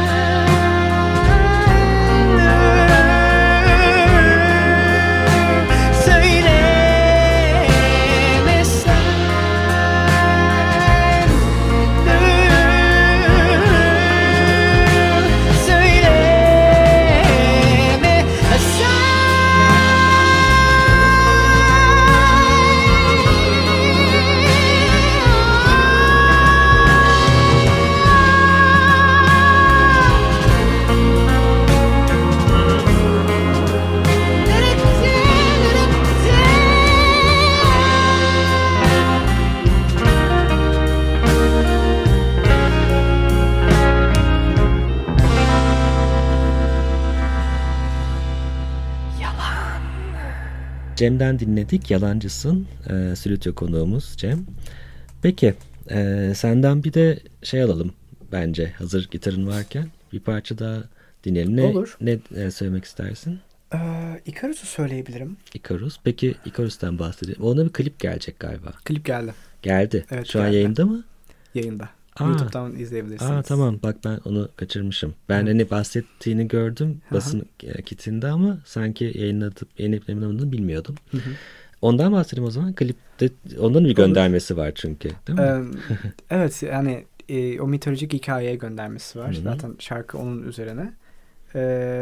Cem'den dinledik. Yalancısın. E, stüdyo konuğumuz Cem. Peki e, senden bir de şey alalım bence. Hazır gitarın varken bir parça daha dinleyelim. Ne, Olur. Ne e, söylemek istersin? Ee, Icarus'u söyleyebilirim. Icarus. Peki Icarus'tan bahsedelim. Ona bir klip gelecek galiba. Klip geldi. Geldi. Evet, Şu an geldi. yayında mı? Yayında. Aa. YouTube'dan izleyebilirsiniz. Aa, tamam, bak ben onu kaçırmışım. Ben Hı. hani bahsettiğini gördüm basın Hı-hı. kitinde ama sanki yayınlatıp yayınlayıp yayınlamadığını bilmiyordum. Hı-hı. Ondan bahsedelim o zaman. Klipte onların bir göndermesi Olur. var çünkü, değil mi? Ee, evet, yani e, o mitolojik hikayeye göndermesi var. Hı-hı. Zaten şarkı onun üzerine. Ee,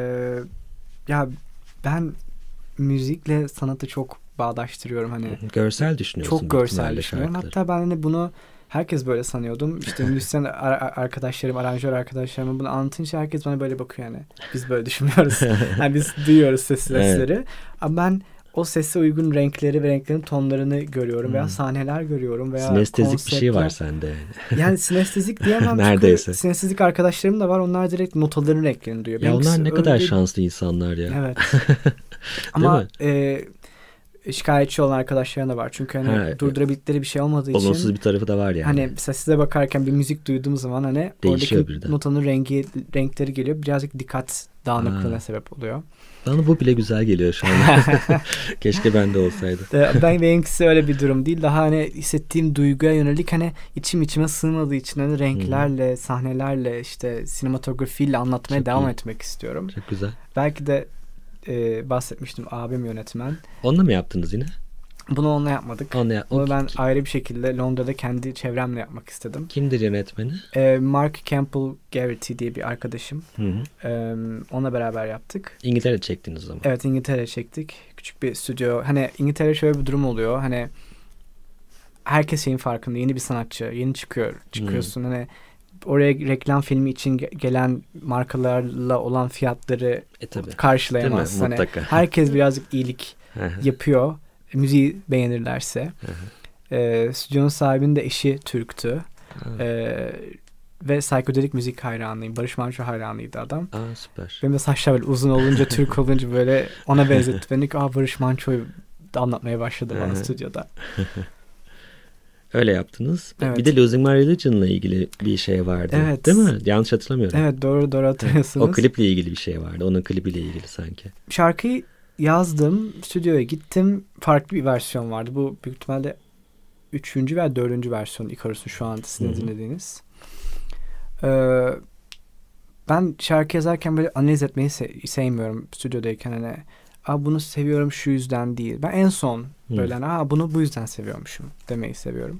ya ben müzikle sanatı çok bağdaştırıyorum. Hani Hı-hı. Görsel düşünüyorsun. Çok görsel düşünüyorum. Hatta ben hani bunu herkes böyle sanıyordum. İşte müzisyen arkadaşlarım, aranjör arkadaşlarıma bunu anlatınca herkes bana böyle bakıyor yani. Biz böyle düşünmüyoruz. Yani biz duyuyoruz sesleri. Evet. Ama ben o sese uygun renkleri ve renklerin tonlarını görüyorum. Hmm. Veya sahneler görüyorum. Veya sinestezik konseptler. Bir şey var sende. Yani sinestezik diyemem. Neredeyse. Sinestezik arkadaşlarım da var. Onlar direkt notaların renklerini duyuyor. Ya benimkisi onlar ne kadar bir... şanslı insanlar ya. Evet. Ama e, şikayetçi olan arkadaşlarım da var. Çünkü hani ha, durdurabildikleri bir şey olmadığı için. Olumsuz bir tarafı da var yani. Hani mesela size bakarken bir müzik duyduğum zaman hani değişiyor oradaki birden. notanın rengi, renkleri geliyor. Birazcık dikkat dağınıklığına sebep oluyor. Bana bu bile güzel geliyor şu an. Keşke bende olsaydı. Ben benimkisi öyle bir durum değil. Daha hani hissettiğim duyguya yönelik hani içim içime sığmadığı için hani renklerle, hmm. sahnelerle, işte sinematografiyle anlatmaya Çok devam iyi. etmek istiyorum. Çok güzel. Belki de e, bahsetmiştim, abim yönetmen. Onunla mı yaptınız yine? Bunu onunla yapmadık. Onunla yap- Bunu ben ayrı bir şekilde Londra'da kendi çevremle yapmak istedim. Kimdir yönetmeni? Ee, Mark Campbell Garrity diye bir arkadaşım. Hı hı. Ee, onunla beraber yaptık. İngiltere'de çektiniz o zaman. Evet, İngiltere'de çektik. Küçük bir stüdyo. Hani İngiltere'de şöyle bir durum oluyor. Hani herkes şeyin farkında. Yeni bir sanatçı. Yeni çıkıyor. Çıkıyorsun. Hı. Hani oraya reklam filmi için gelen markalarla olan fiyatları e, karşılayamaz. Hani herkes birazcık iyilik yapıyor. Müziği beğenirlerse. E, stüdyonun sahibinin de eşi Türktü. E, ve psikodelik müzik hayranıyım. Barış Manço hayranıydı adam. Aa, süper. Benim de saçlar böyle uzun olunca, Türk olunca böyle ona benzetti. Ben ilk Barış Manço'yu da anlatmaya başladı bana stüdyoda. Öyle yaptınız. Evet. Bir de Losing My Religion'la ilgili bir şey vardı. Evet. Değil mi? Yanlış hatırlamıyorum. Evet, doğru doğru hatırlıyorsunuz. O kliple ilgili bir şey vardı. Onun klibiyle ilgili sanki. Şarkıyı yazdım. Stüdyoya gittim. Farklı bir versiyon vardı. Bu büyük ihtimalle üçüncü veya dördüncü versiyon Icarus'un şu an sizin Hı-hı. dinlediğiniz. Ee, ben şarkı yazarken böyle analiz etmeyi se- sevmiyorum stüdyodayken. Hani Aa, bunu seviyorum şu yüzden değil. Ben en son böyle hani, Aa, bunu bu yüzden seviyormuşum demeyi seviyorum.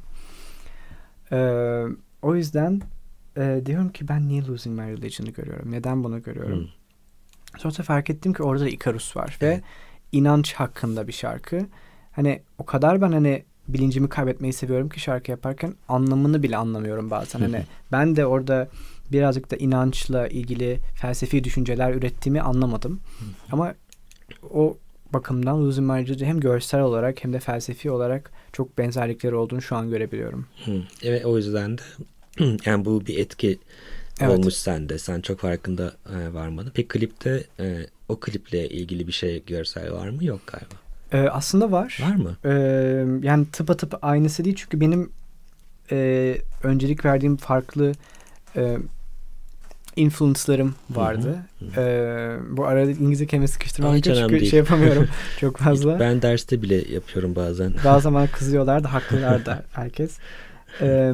Ee, o yüzden e, diyorum ki ben niye Losing My Religion'ı görüyorum? Neden bunu görüyorum? Hı. Sonra fark ettim ki orada da Icarus var ve inanç hakkında bir şarkı. Hani o kadar ben hani bilincimi kaybetmeyi seviyorum ki şarkı yaparken anlamını bile anlamıyorum bazen. Hani ben de orada birazcık da inançla ilgili felsefi düşünceler ürettiğimi anlamadım. Ama o bakımdan Losing My Religion hem görsel olarak hem de felsefi olarak çok benzerlikleri olduğunu şu an görebiliyorum. Evet, o yüzden de yani bu bir etki evet. olmuş sende. Sen çok farkında e, varmadın. Peki klipte e, o kliple ilgili bir şey görsel var mı? Yok galiba. Ee, aslında var. Var mı? Ee, yani tıpatıp aynısı değil. Çünkü benim e, öncelik verdiğim farklı e, influence'larım vardı. Hı hı. Ee, bu arada İngilizce kelime sıkıştırmam Hiç önemli çünkü değil. şey yapamıyorum çok fazla. Ben derste bile yapıyorum bazen. Bazı zaman kızıyorlar da haklılar da herkes. Ee,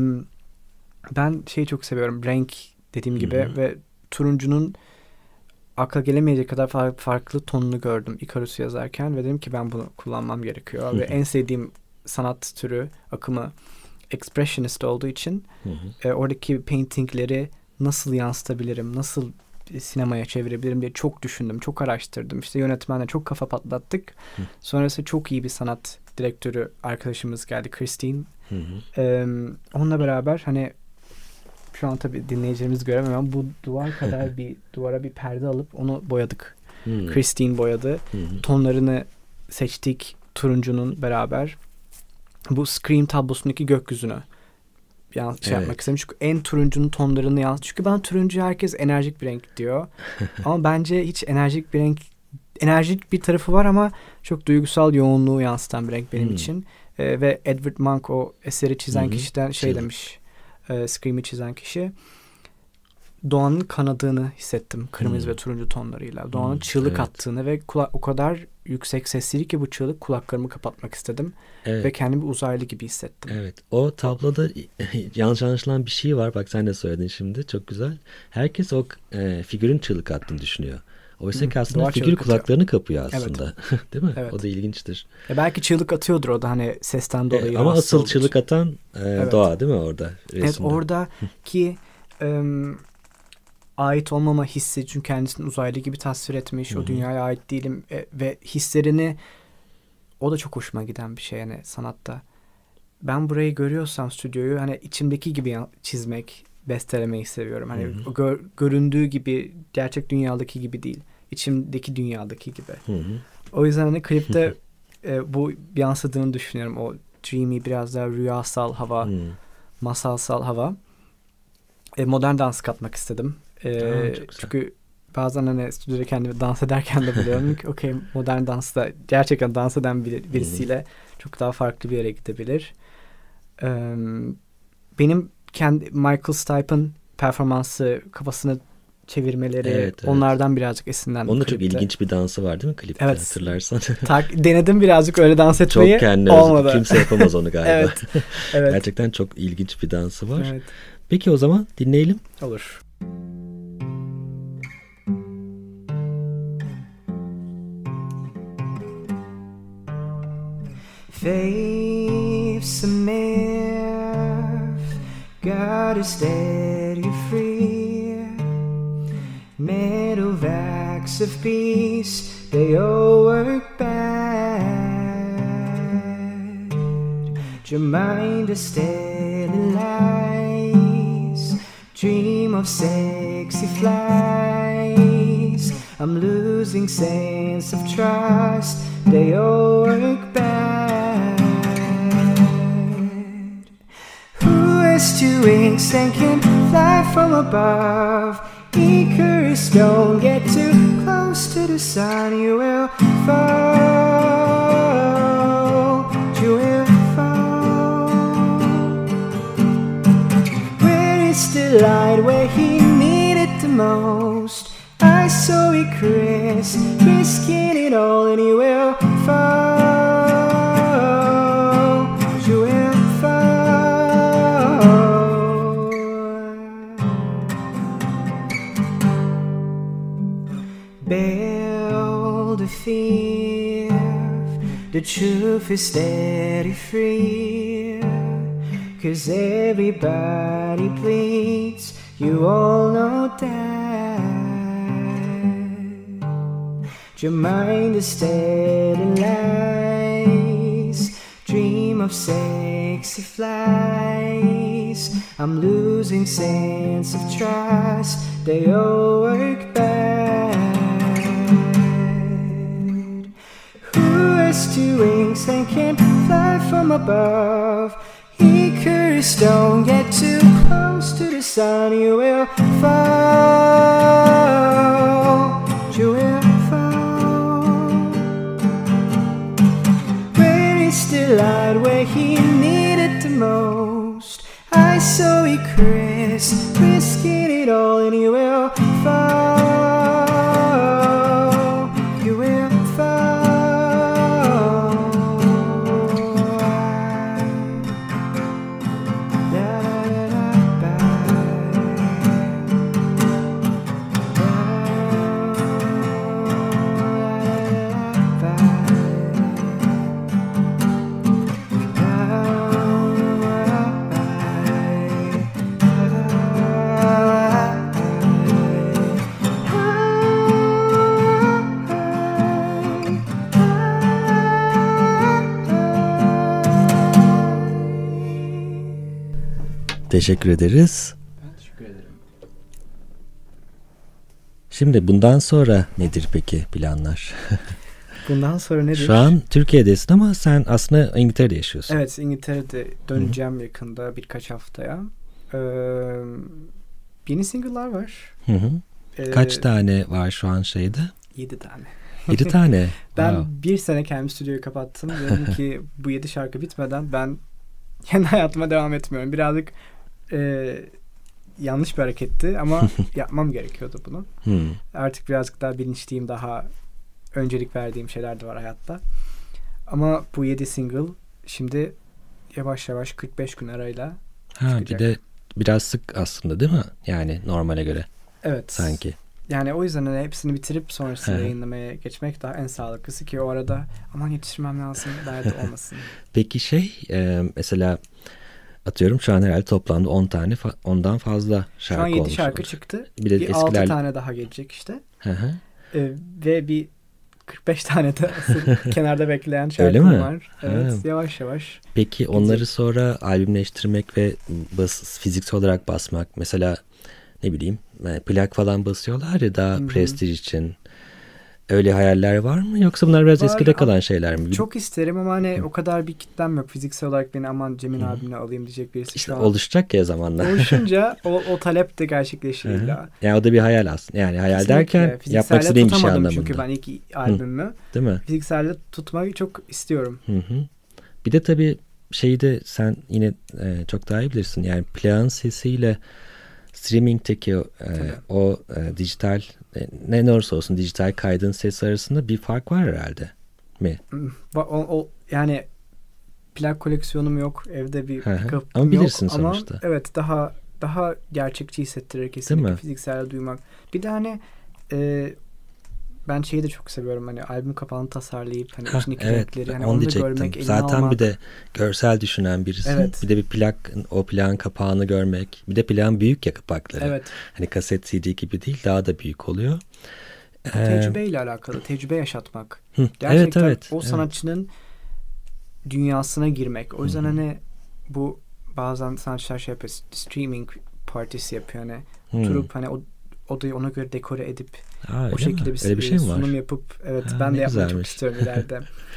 ben şeyi çok seviyorum. Renk dediğim gibi Hı hı. ve turuncunun akla gelemeyecek kadar far- farklı tonunu gördüm Icarus'u yazarken ve dedim ki ben bunu kullanmam gerekiyor. Ve en sevdiğim sanat türü, akımı expressionist olduğu için Hı hı. e, oradaki paintingleri nasıl yansıtabilirim, nasıl sinemaya çevirebilirim diye çok düşündüm, çok araştırdım. İşte yönetmenle çok kafa patlattık. Hı. Sonrası çok iyi bir sanat direktörü arkadaşımız geldi, Christine. Hı hı. Ee, onunla beraber hani şu an tabii dinleyicilerimiz göremiyor ama bu duvar kadar bir duvara bir perde alıp onu boyadık. Hı. Christine boyadı. Hı hı. Tonlarını seçtik turuncunun beraber. Bu Scream tablosundaki gökyüzünü yan, şey Evet. yapmak istedim. Çünkü en turuncunun tonlarını yansıt. Çünkü bana turuncu herkes enerjik bir renk diyor. Ama bence hiç enerjik bir renk, enerjik bir tarafı var ama çok duygusal yoğunluğu yansıtan bir renk benim Hmm. için. Ee, ve Edward Munch o eseri çizen Hı hı. kişiden şey Çığlık. demiş. E, Scream'i çizen kişi. Doğanın kanadığını hissettim kırmızı Hmm. ve turuncu tonlarıyla. Doğanın Hmm, çığlık evet. attığını ve kula- o kadar yüksek sesliydi ki bu çığlık kulaklarımı kapatmak istedim. Evet. Ve kendimi uzaylı gibi hissettim. Evet. O tabloda yanlış anlaşılan bir şey var. Bak sen de söyledin şimdi. Çok güzel. Herkes o e, figürün çığlık attığını düşünüyor. Oysa ki aslında Doğa figür çığlık atıyor. kulaklarını kapıyor aslında. Değil mi? Evet. O da ilginçtir. E belki çığlık atıyordur o da hani sesten dolayı. Evet, ama rahatsız asıl olduğu çığlık için. atan e, Evet. doğa değil mi orada resimde? Evet, oradaki ım, ait olmama hissi, çünkü kendisini uzaylı gibi tasvir etmiş. Hı hı. O dünyaya ait değilim e, ve hislerini, o da çok hoşuma giden bir şey yani sanatta. Ben burayı görüyorsam stüdyoyu hani içimdeki gibi ya- çizmek, bestelemeyi seviyorum. Hani Hı hı. o gör- göründüğü gibi, gerçek dünyadaki gibi değil. İçimdeki dünyadaki gibi. Hı hı. O yüzden hani klipte e, bu yansıdığını düşünüyorum. O dreamy, biraz daha rüyasal hava, Hı. masalsal hava. E, modern dans katmak istedim. E, Aa, çok güzel. çünkü bazen hani stüdyoda kendimi dans ederken de buluyorum ki okey, modern dansta gerçekten dans eden bir, birisiyle çok daha farklı bir yere gidebilir. E, benim kendi Michael Stipe'ın performansı, kafasını çevirmeleri, Evet, evet. onlardan birazcık esinlendim. Onun da çok klipte. ilginç bir dansı var değil mi klipte, Evet. hatırlarsan? Tak, denedim birazcık öyle dans etmeyi. Çok kendine olmadı. özgü. Kimse yapamaz onu galiba. Evet. Evet. Gerçekten çok ilginç bir dansı var. Evet. Peki o zaman dinleyelim. Olur. Faith Smith, God is steady free. Middle acts of peace, they all work bad. Your mind is steady lies, dream of sexy flies. I'm losing sense of trust, they all work bad. Who has two wings and can fly from above? Icarus, don't get too close to the sun, you will fall, you will fall. Where is the light where he needed the most? I saw Icarus risking it all and he will fall, you will fall. Build a fear, the truth is steady free. Cause everybody bleeds, you all know that. Your mind is steady lies, dream of sexy flies. I'm losing sense of trust, they all work bad. Who has two wings and can fly from above? Icarus, don't get too close to the sun, you will fall, you will fall. Where is the light where he needed the most? I saw Icarus risking it eagle and you will fall. You will fall. Da, da, da, da, Teşekkür ederiz. Ben teşekkür ederim. Şimdi bundan sonra nedir peki planlar? Bundan sonra nedir? Şu an Türkiye'desin ama sen aslında İngiltere'de yaşıyorsun. Evet, İngiltere'de döneceğim Hı-hı. yakında birkaç haftaya. Ee, yeni single'lar var. Hı hı. Ee, Kaç tane var şu an şeyde? Yedi tane. Yedi tane. Ben wow. bir sene kendi stüdyoyu kapattım. Dedim ki bu yedi şarkı bitmeden ben kendi hayatıma devam etmiyorum. Birazcık e, yanlış bir hareketti ama yapmam gerekiyordu bunu. Hmm. Artık birazcık daha bilinçliyim, daha öncelik verdiğim şeyler de var hayatta. Ama bu yedi single şimdi yavaş yavaş kırk beş gün arayla ha, çıkacak. Bir de biraz sık aslında değil mi? Yani normale göre. Evet. Sanki. Yani o yüzden hani hepsini bitirip sonrasında yayınlamaya geçmek daha en sağlıklısı ki o arada aman yetiştirmem lazım derdi olmasın. Peki şey e, mesela atıyorum şu an herhalde toplamda on tane fa- ondan fazla şarkı olmuş. Şu an yedi şarkı olur. çıktı. Bir de bir eskiler... altı tane daha gelecek işte. Hı hı. Ee, ve bir kırk beş tane de asıl kenarda bekleyen şarkım Öyle mi? var. Evet, Ha. yavaş yavaş. Peki onları sonra albümleştirmek ve bas, fiziksel olarak basmak mesela ne bileyim plak falan basıyorlar ya daha Hı-hı. prestij için. Öyle hayaller var mı? Yoksa bunlar biraz var, eskide kalan şeyler mi? Çok isterim ama hani Hı. o kadar bir kitlem yok. Fiziksel olarak beni aman Cem'in abimle alayım diyecek birisi işte şu an. Oluşacak ya zamanla. Oluşunca o, o talep de gerçekleşir illa. Yani o da bir hayal aslında. Yani hayal Kesinlikle. Derken yapmak istediğim bir şey anlamında. Çünkü ben ilk albümümü Hı. Değil mi? Fizikselde tutmayı çok istiyorum. Hı hı. Bir de tabii şeyi de sen yine e, çok daha iyi bilirsin. Yani plağın sesiyle streaming'teki o, e, o e, dijital e, ne olursa olsun dijital kaydın sesi arasında bir fark var herhalde mi? O, o yani plak koleksiyonum yok, evde bir pick-up'ım ama bilirsin yok sonuçta. Ama evet daha daha gerçekçi hissettirir kesinlikle fiziksel duymak. Bir de hani e, ben şeyi de çok seviyorum hani albüm kapağını tasarlayıp hani içindeki evet, renkleri hani onu, onu da görmek, elime Zaten almak. Bir de görsel düşünen birisi. Evet. Bir de bir plak, o plağın kapağını görmek. Bir de plağın büyük ya kapakları. Evet. Hani kaset C D gibi değil, daha da büyük oluyor. Tecrübeyle ee, alakalı, tecrübe yaşatmak. Hı, Gerçekten evet, evet, o sanatçının evet. dünyasına girmek. O yüzden Hı-hı. hani bu bazen sanatçılar şey yapıyor, streaming partisi yapıyor hani. Hı. Oturup hani o odayı ona göre dekore edip Aa, o şekilde bir, bir şey sunum var? yapıp evet ha, ben de yapmayı çok istiyorum ileride.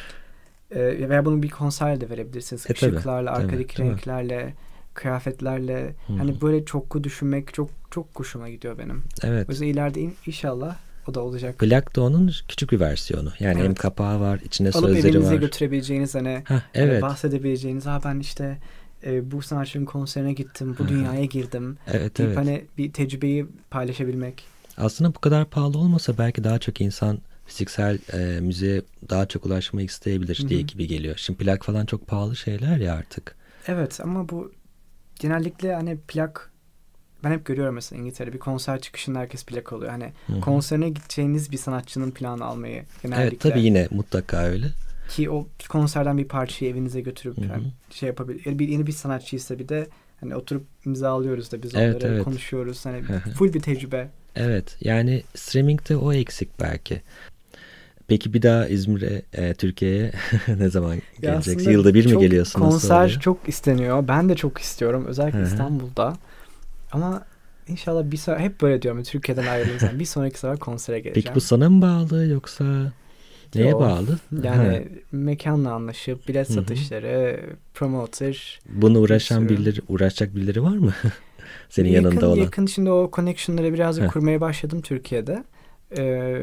ee, veya bunu bir konser de verebilirsiniz. E, Işıklarla, tabii, arkadaki tabii, renklerle, tabii. kıyafetlerle. Hı-hı. Hani böyle çoklu düşünmek çok çok hoşuma gidiyor benim. Evet. O yüzden ileride in, inşallah o da olacak. Plak da onun küçük bir versiyonu. Yani evet. hem kapağı var, içinde Alıp sözleri var. Alıp evinize götürebileceğiniz hani, Heh, evet. hani bahsedebileceğiniz. Ha ben işte e, bu sanatçının konserine gittim, bu Hı-hı. dünyaya girdim. Evet, deyip evet. hani bir tecrübeyi paylaşabilmek. Aslında bu kadar pahalı olmasa belki daha çok insan fiziksel e, müziğe daha çok ulaşmayı isteyebilir Hı-hı. diye gibi geliyor. Şimdi plak falan çok pahalı şeyler ya artık. Evet ama bu genellikle hani plak ben hep görüyorum mesela İngiltere'de bir konser çıkışında herkes plak alıyor. Hani Hı-hı. konserine gideceğiniz bir sanatçının planı almayı genellikle. Evet tabii yine mutlaka öyle. Ki o konserden bir parçayı evinize götürüp yani şey yapabilir. Bir yeni bir sanatçıysa bir de hani oturup imzalıyoruz da biz evet, onları evet. konuşuyoruz. Hani full bir tecrübe. Evet yani streaming'de o eksik belki. Peki bir daha İzmir'e, e, Türkiye'ye ne zaman geleceksin? Yılda bir mi geliyorsun? Konser çok isteniyor. Ben de çok istiyorum. Özellikle Hı-hı. İstanbul'da. Ama inşallah bir sonra hep böyle diyorum. Türkiye'den ayrıldığım zaman bir sonraki sefer konsere geleceğim. Peki bu sana mı bağlı yoksa neye Yo, bağlı? Yani ha. mekanla anlaşıp bilet Hı-hı. satışları, promoter. Bunu uğraşan birileri, uğraşacak birileri var mı? Senin yakın, yanında olan. Yakın şimdi o connection'ları birazcık Heh. kurmaya başladım Türkiye'de. Ee,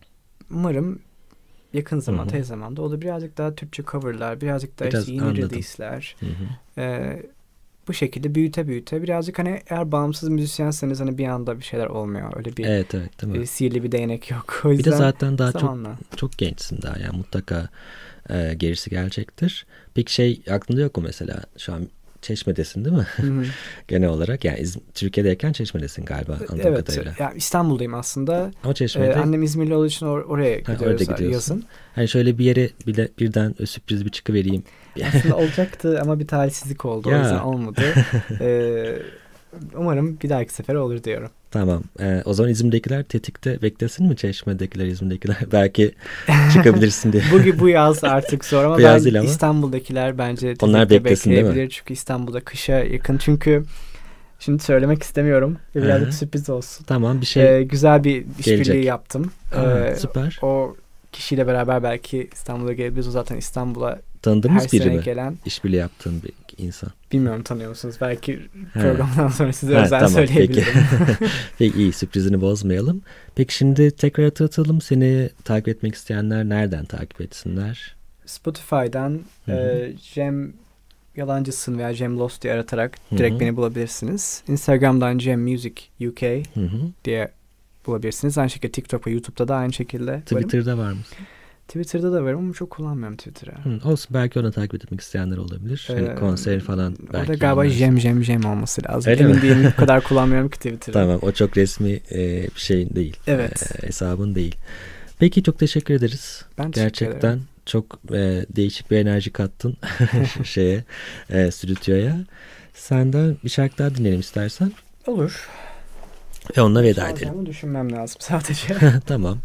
umarım yakın zaman, tez zamanda o da birazcık daha Türkçe coverlar, birazcık daha Biraz işte yeni release'ler. Ee, bu şekilde büyüte büyüte birazcık hani eğer bağımsız müzisyenseniz hani bir anda bir şeyler olmuyor. Öyle bir evet, evet, değil mi? E, sihirli bir değnek yok. O yüzden bir de zaten daha zamanla. çok çok gençsin daha yani mutlaka e, gerisi gelecektir. Peki şey aklında yok mu mesela şu an Çeşme'desin değil mi? Genel olarak yani İz- Türkiye'deyken Çeşme'desin galiba anladığım evet, kadarıyla. Ya İstanbul'dayım aslında. Ama Çeşme'de. Ee, annem İzmirli olduğu için or- oraya Ha, gidiyoruz orada yazın. Hani şöyle bir yere bile birden sürpriz bir çıkıvereyim. Aslında olacaktı ama bir talihsizlik oldu. Ya. O yüzden olmadı. Ee, umarım bir dahaki sefer olur diyorum. Tamam. Ee, o zaman İzmir'dekiler tetikte beklesin mi? Çeşme'dekiler, İzmir'dekiler? Belki çıkabilirsin diye. bu, bu yaz artık zor ama, ben ama ama. İstanbul'dakiler bence tetikte onlar beklesin, bekleyebilir. Değil mi? Çünkü İstanbul'da kışa yakın. Çünkü şimdi söylemek istemiyorum. Birazcık sürpriz olsun. Tamam bir şey. Ee, güzel bir işbirliği gelecek. yaptım. Aa, ee, süper. O kişiyle beraber belki İstanbul'a gelebiliriz. O zaten İstanbul'a tanıdığımız her biri sene mi? gelen. İşbirliği yaptığın bir insan. Bilmiyorum tanıyor musunuz? Belki He. programdan sonra size He, özel tamam, söyleyebilirim. Peki. Peki iyi sürprizini bozmayalım. Peki şimdi tekrar hatırlatalım. Seni takip etmek isteyenler nereden takip etsinler? Spotify'dan e, Cem Yalancısın veya Cem Lost diye aratarak direkt Hı-hı. beni bulabilirsiniz. Instagram'dan Cem Music U K Hı-hı. diye bulabilirsiniz. Aynı şekilde TikTok ve YouTube'da da aynı şekilde. Twitter'da varım. var mısın? Twitter'da da varım ama çok kullanmıyorum Twitter'ı. Hı, olsun belki ona takip etmek isteyenler olabilir. Ee, hani konser falan belki. Orada galiba yalnız. Jem Jem Jem olması lazım. Öyle Emin mi? değilim, bu kadar kullanmıyorum ki Twitter'ı. Tamam, o çok resmi e, bir şey değil. Evet. E, hesabın değil. Peki çok teşekkür ederiz. Ben teşekkür Gerçekten ederim. çok e, değişik bir enerji kattın şeye, e, stüdyoya. Senden bir şarkı daha dinleyelim istersen. Olur. Ve onunla veda edelim. Onu düşünmem lazım sadece. Tamam.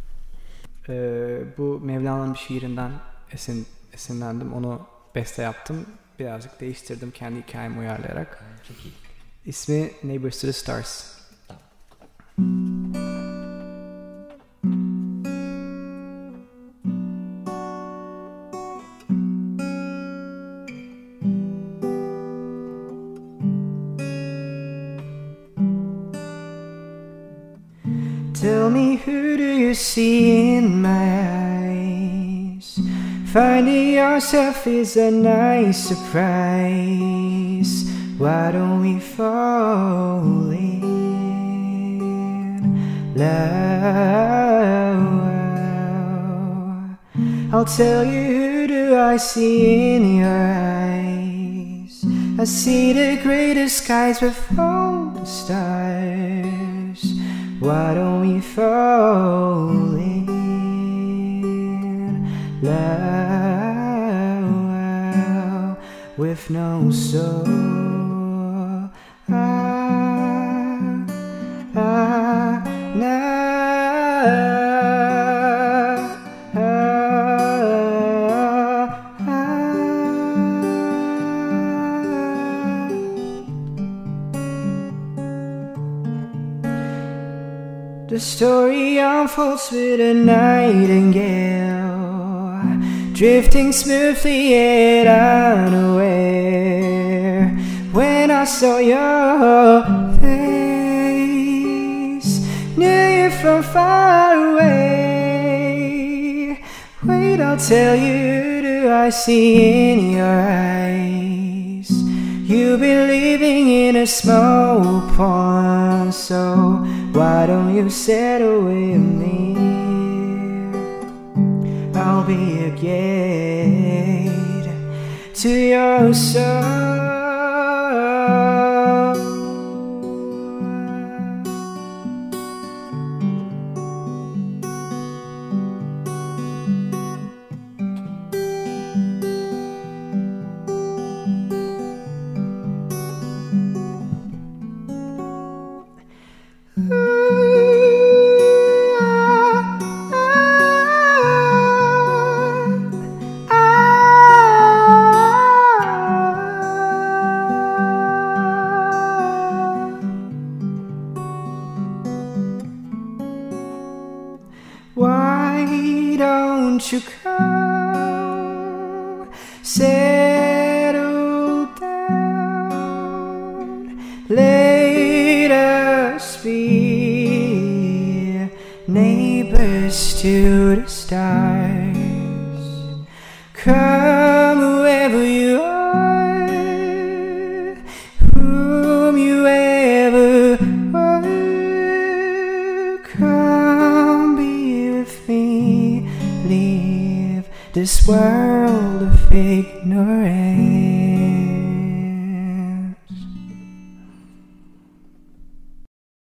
Ee, bu Mevlana'nın bir şiirinden esin, esinlendim. Onu beste yaptım. Birazcık değiştirdim kendi hikayemi uyarlayarak. Çok iyi. İsmi Neighbors to the Stars. Tell me, who do you see in my eyes? Finding yourself is a nice surprise. Why don't we fall in love? I'll tell you, who do I see in your eyes? I see the greatest skies with all the stars. Why don't we fall in love with no soul? Ah, ah, nah, ah, ah, The story unfolds with a nightingale, drifting smoothly yet unaware. When I saw your face, knew you from far away. Wait, I'll tell you, who do I see in your eyes? You've been living in a small pond, so why don't you settle with me? I'll be a gate to your soul. Why don't you come, settle down, let us be neighbors to the stars. Come wherever you are, leave this world of ignorance.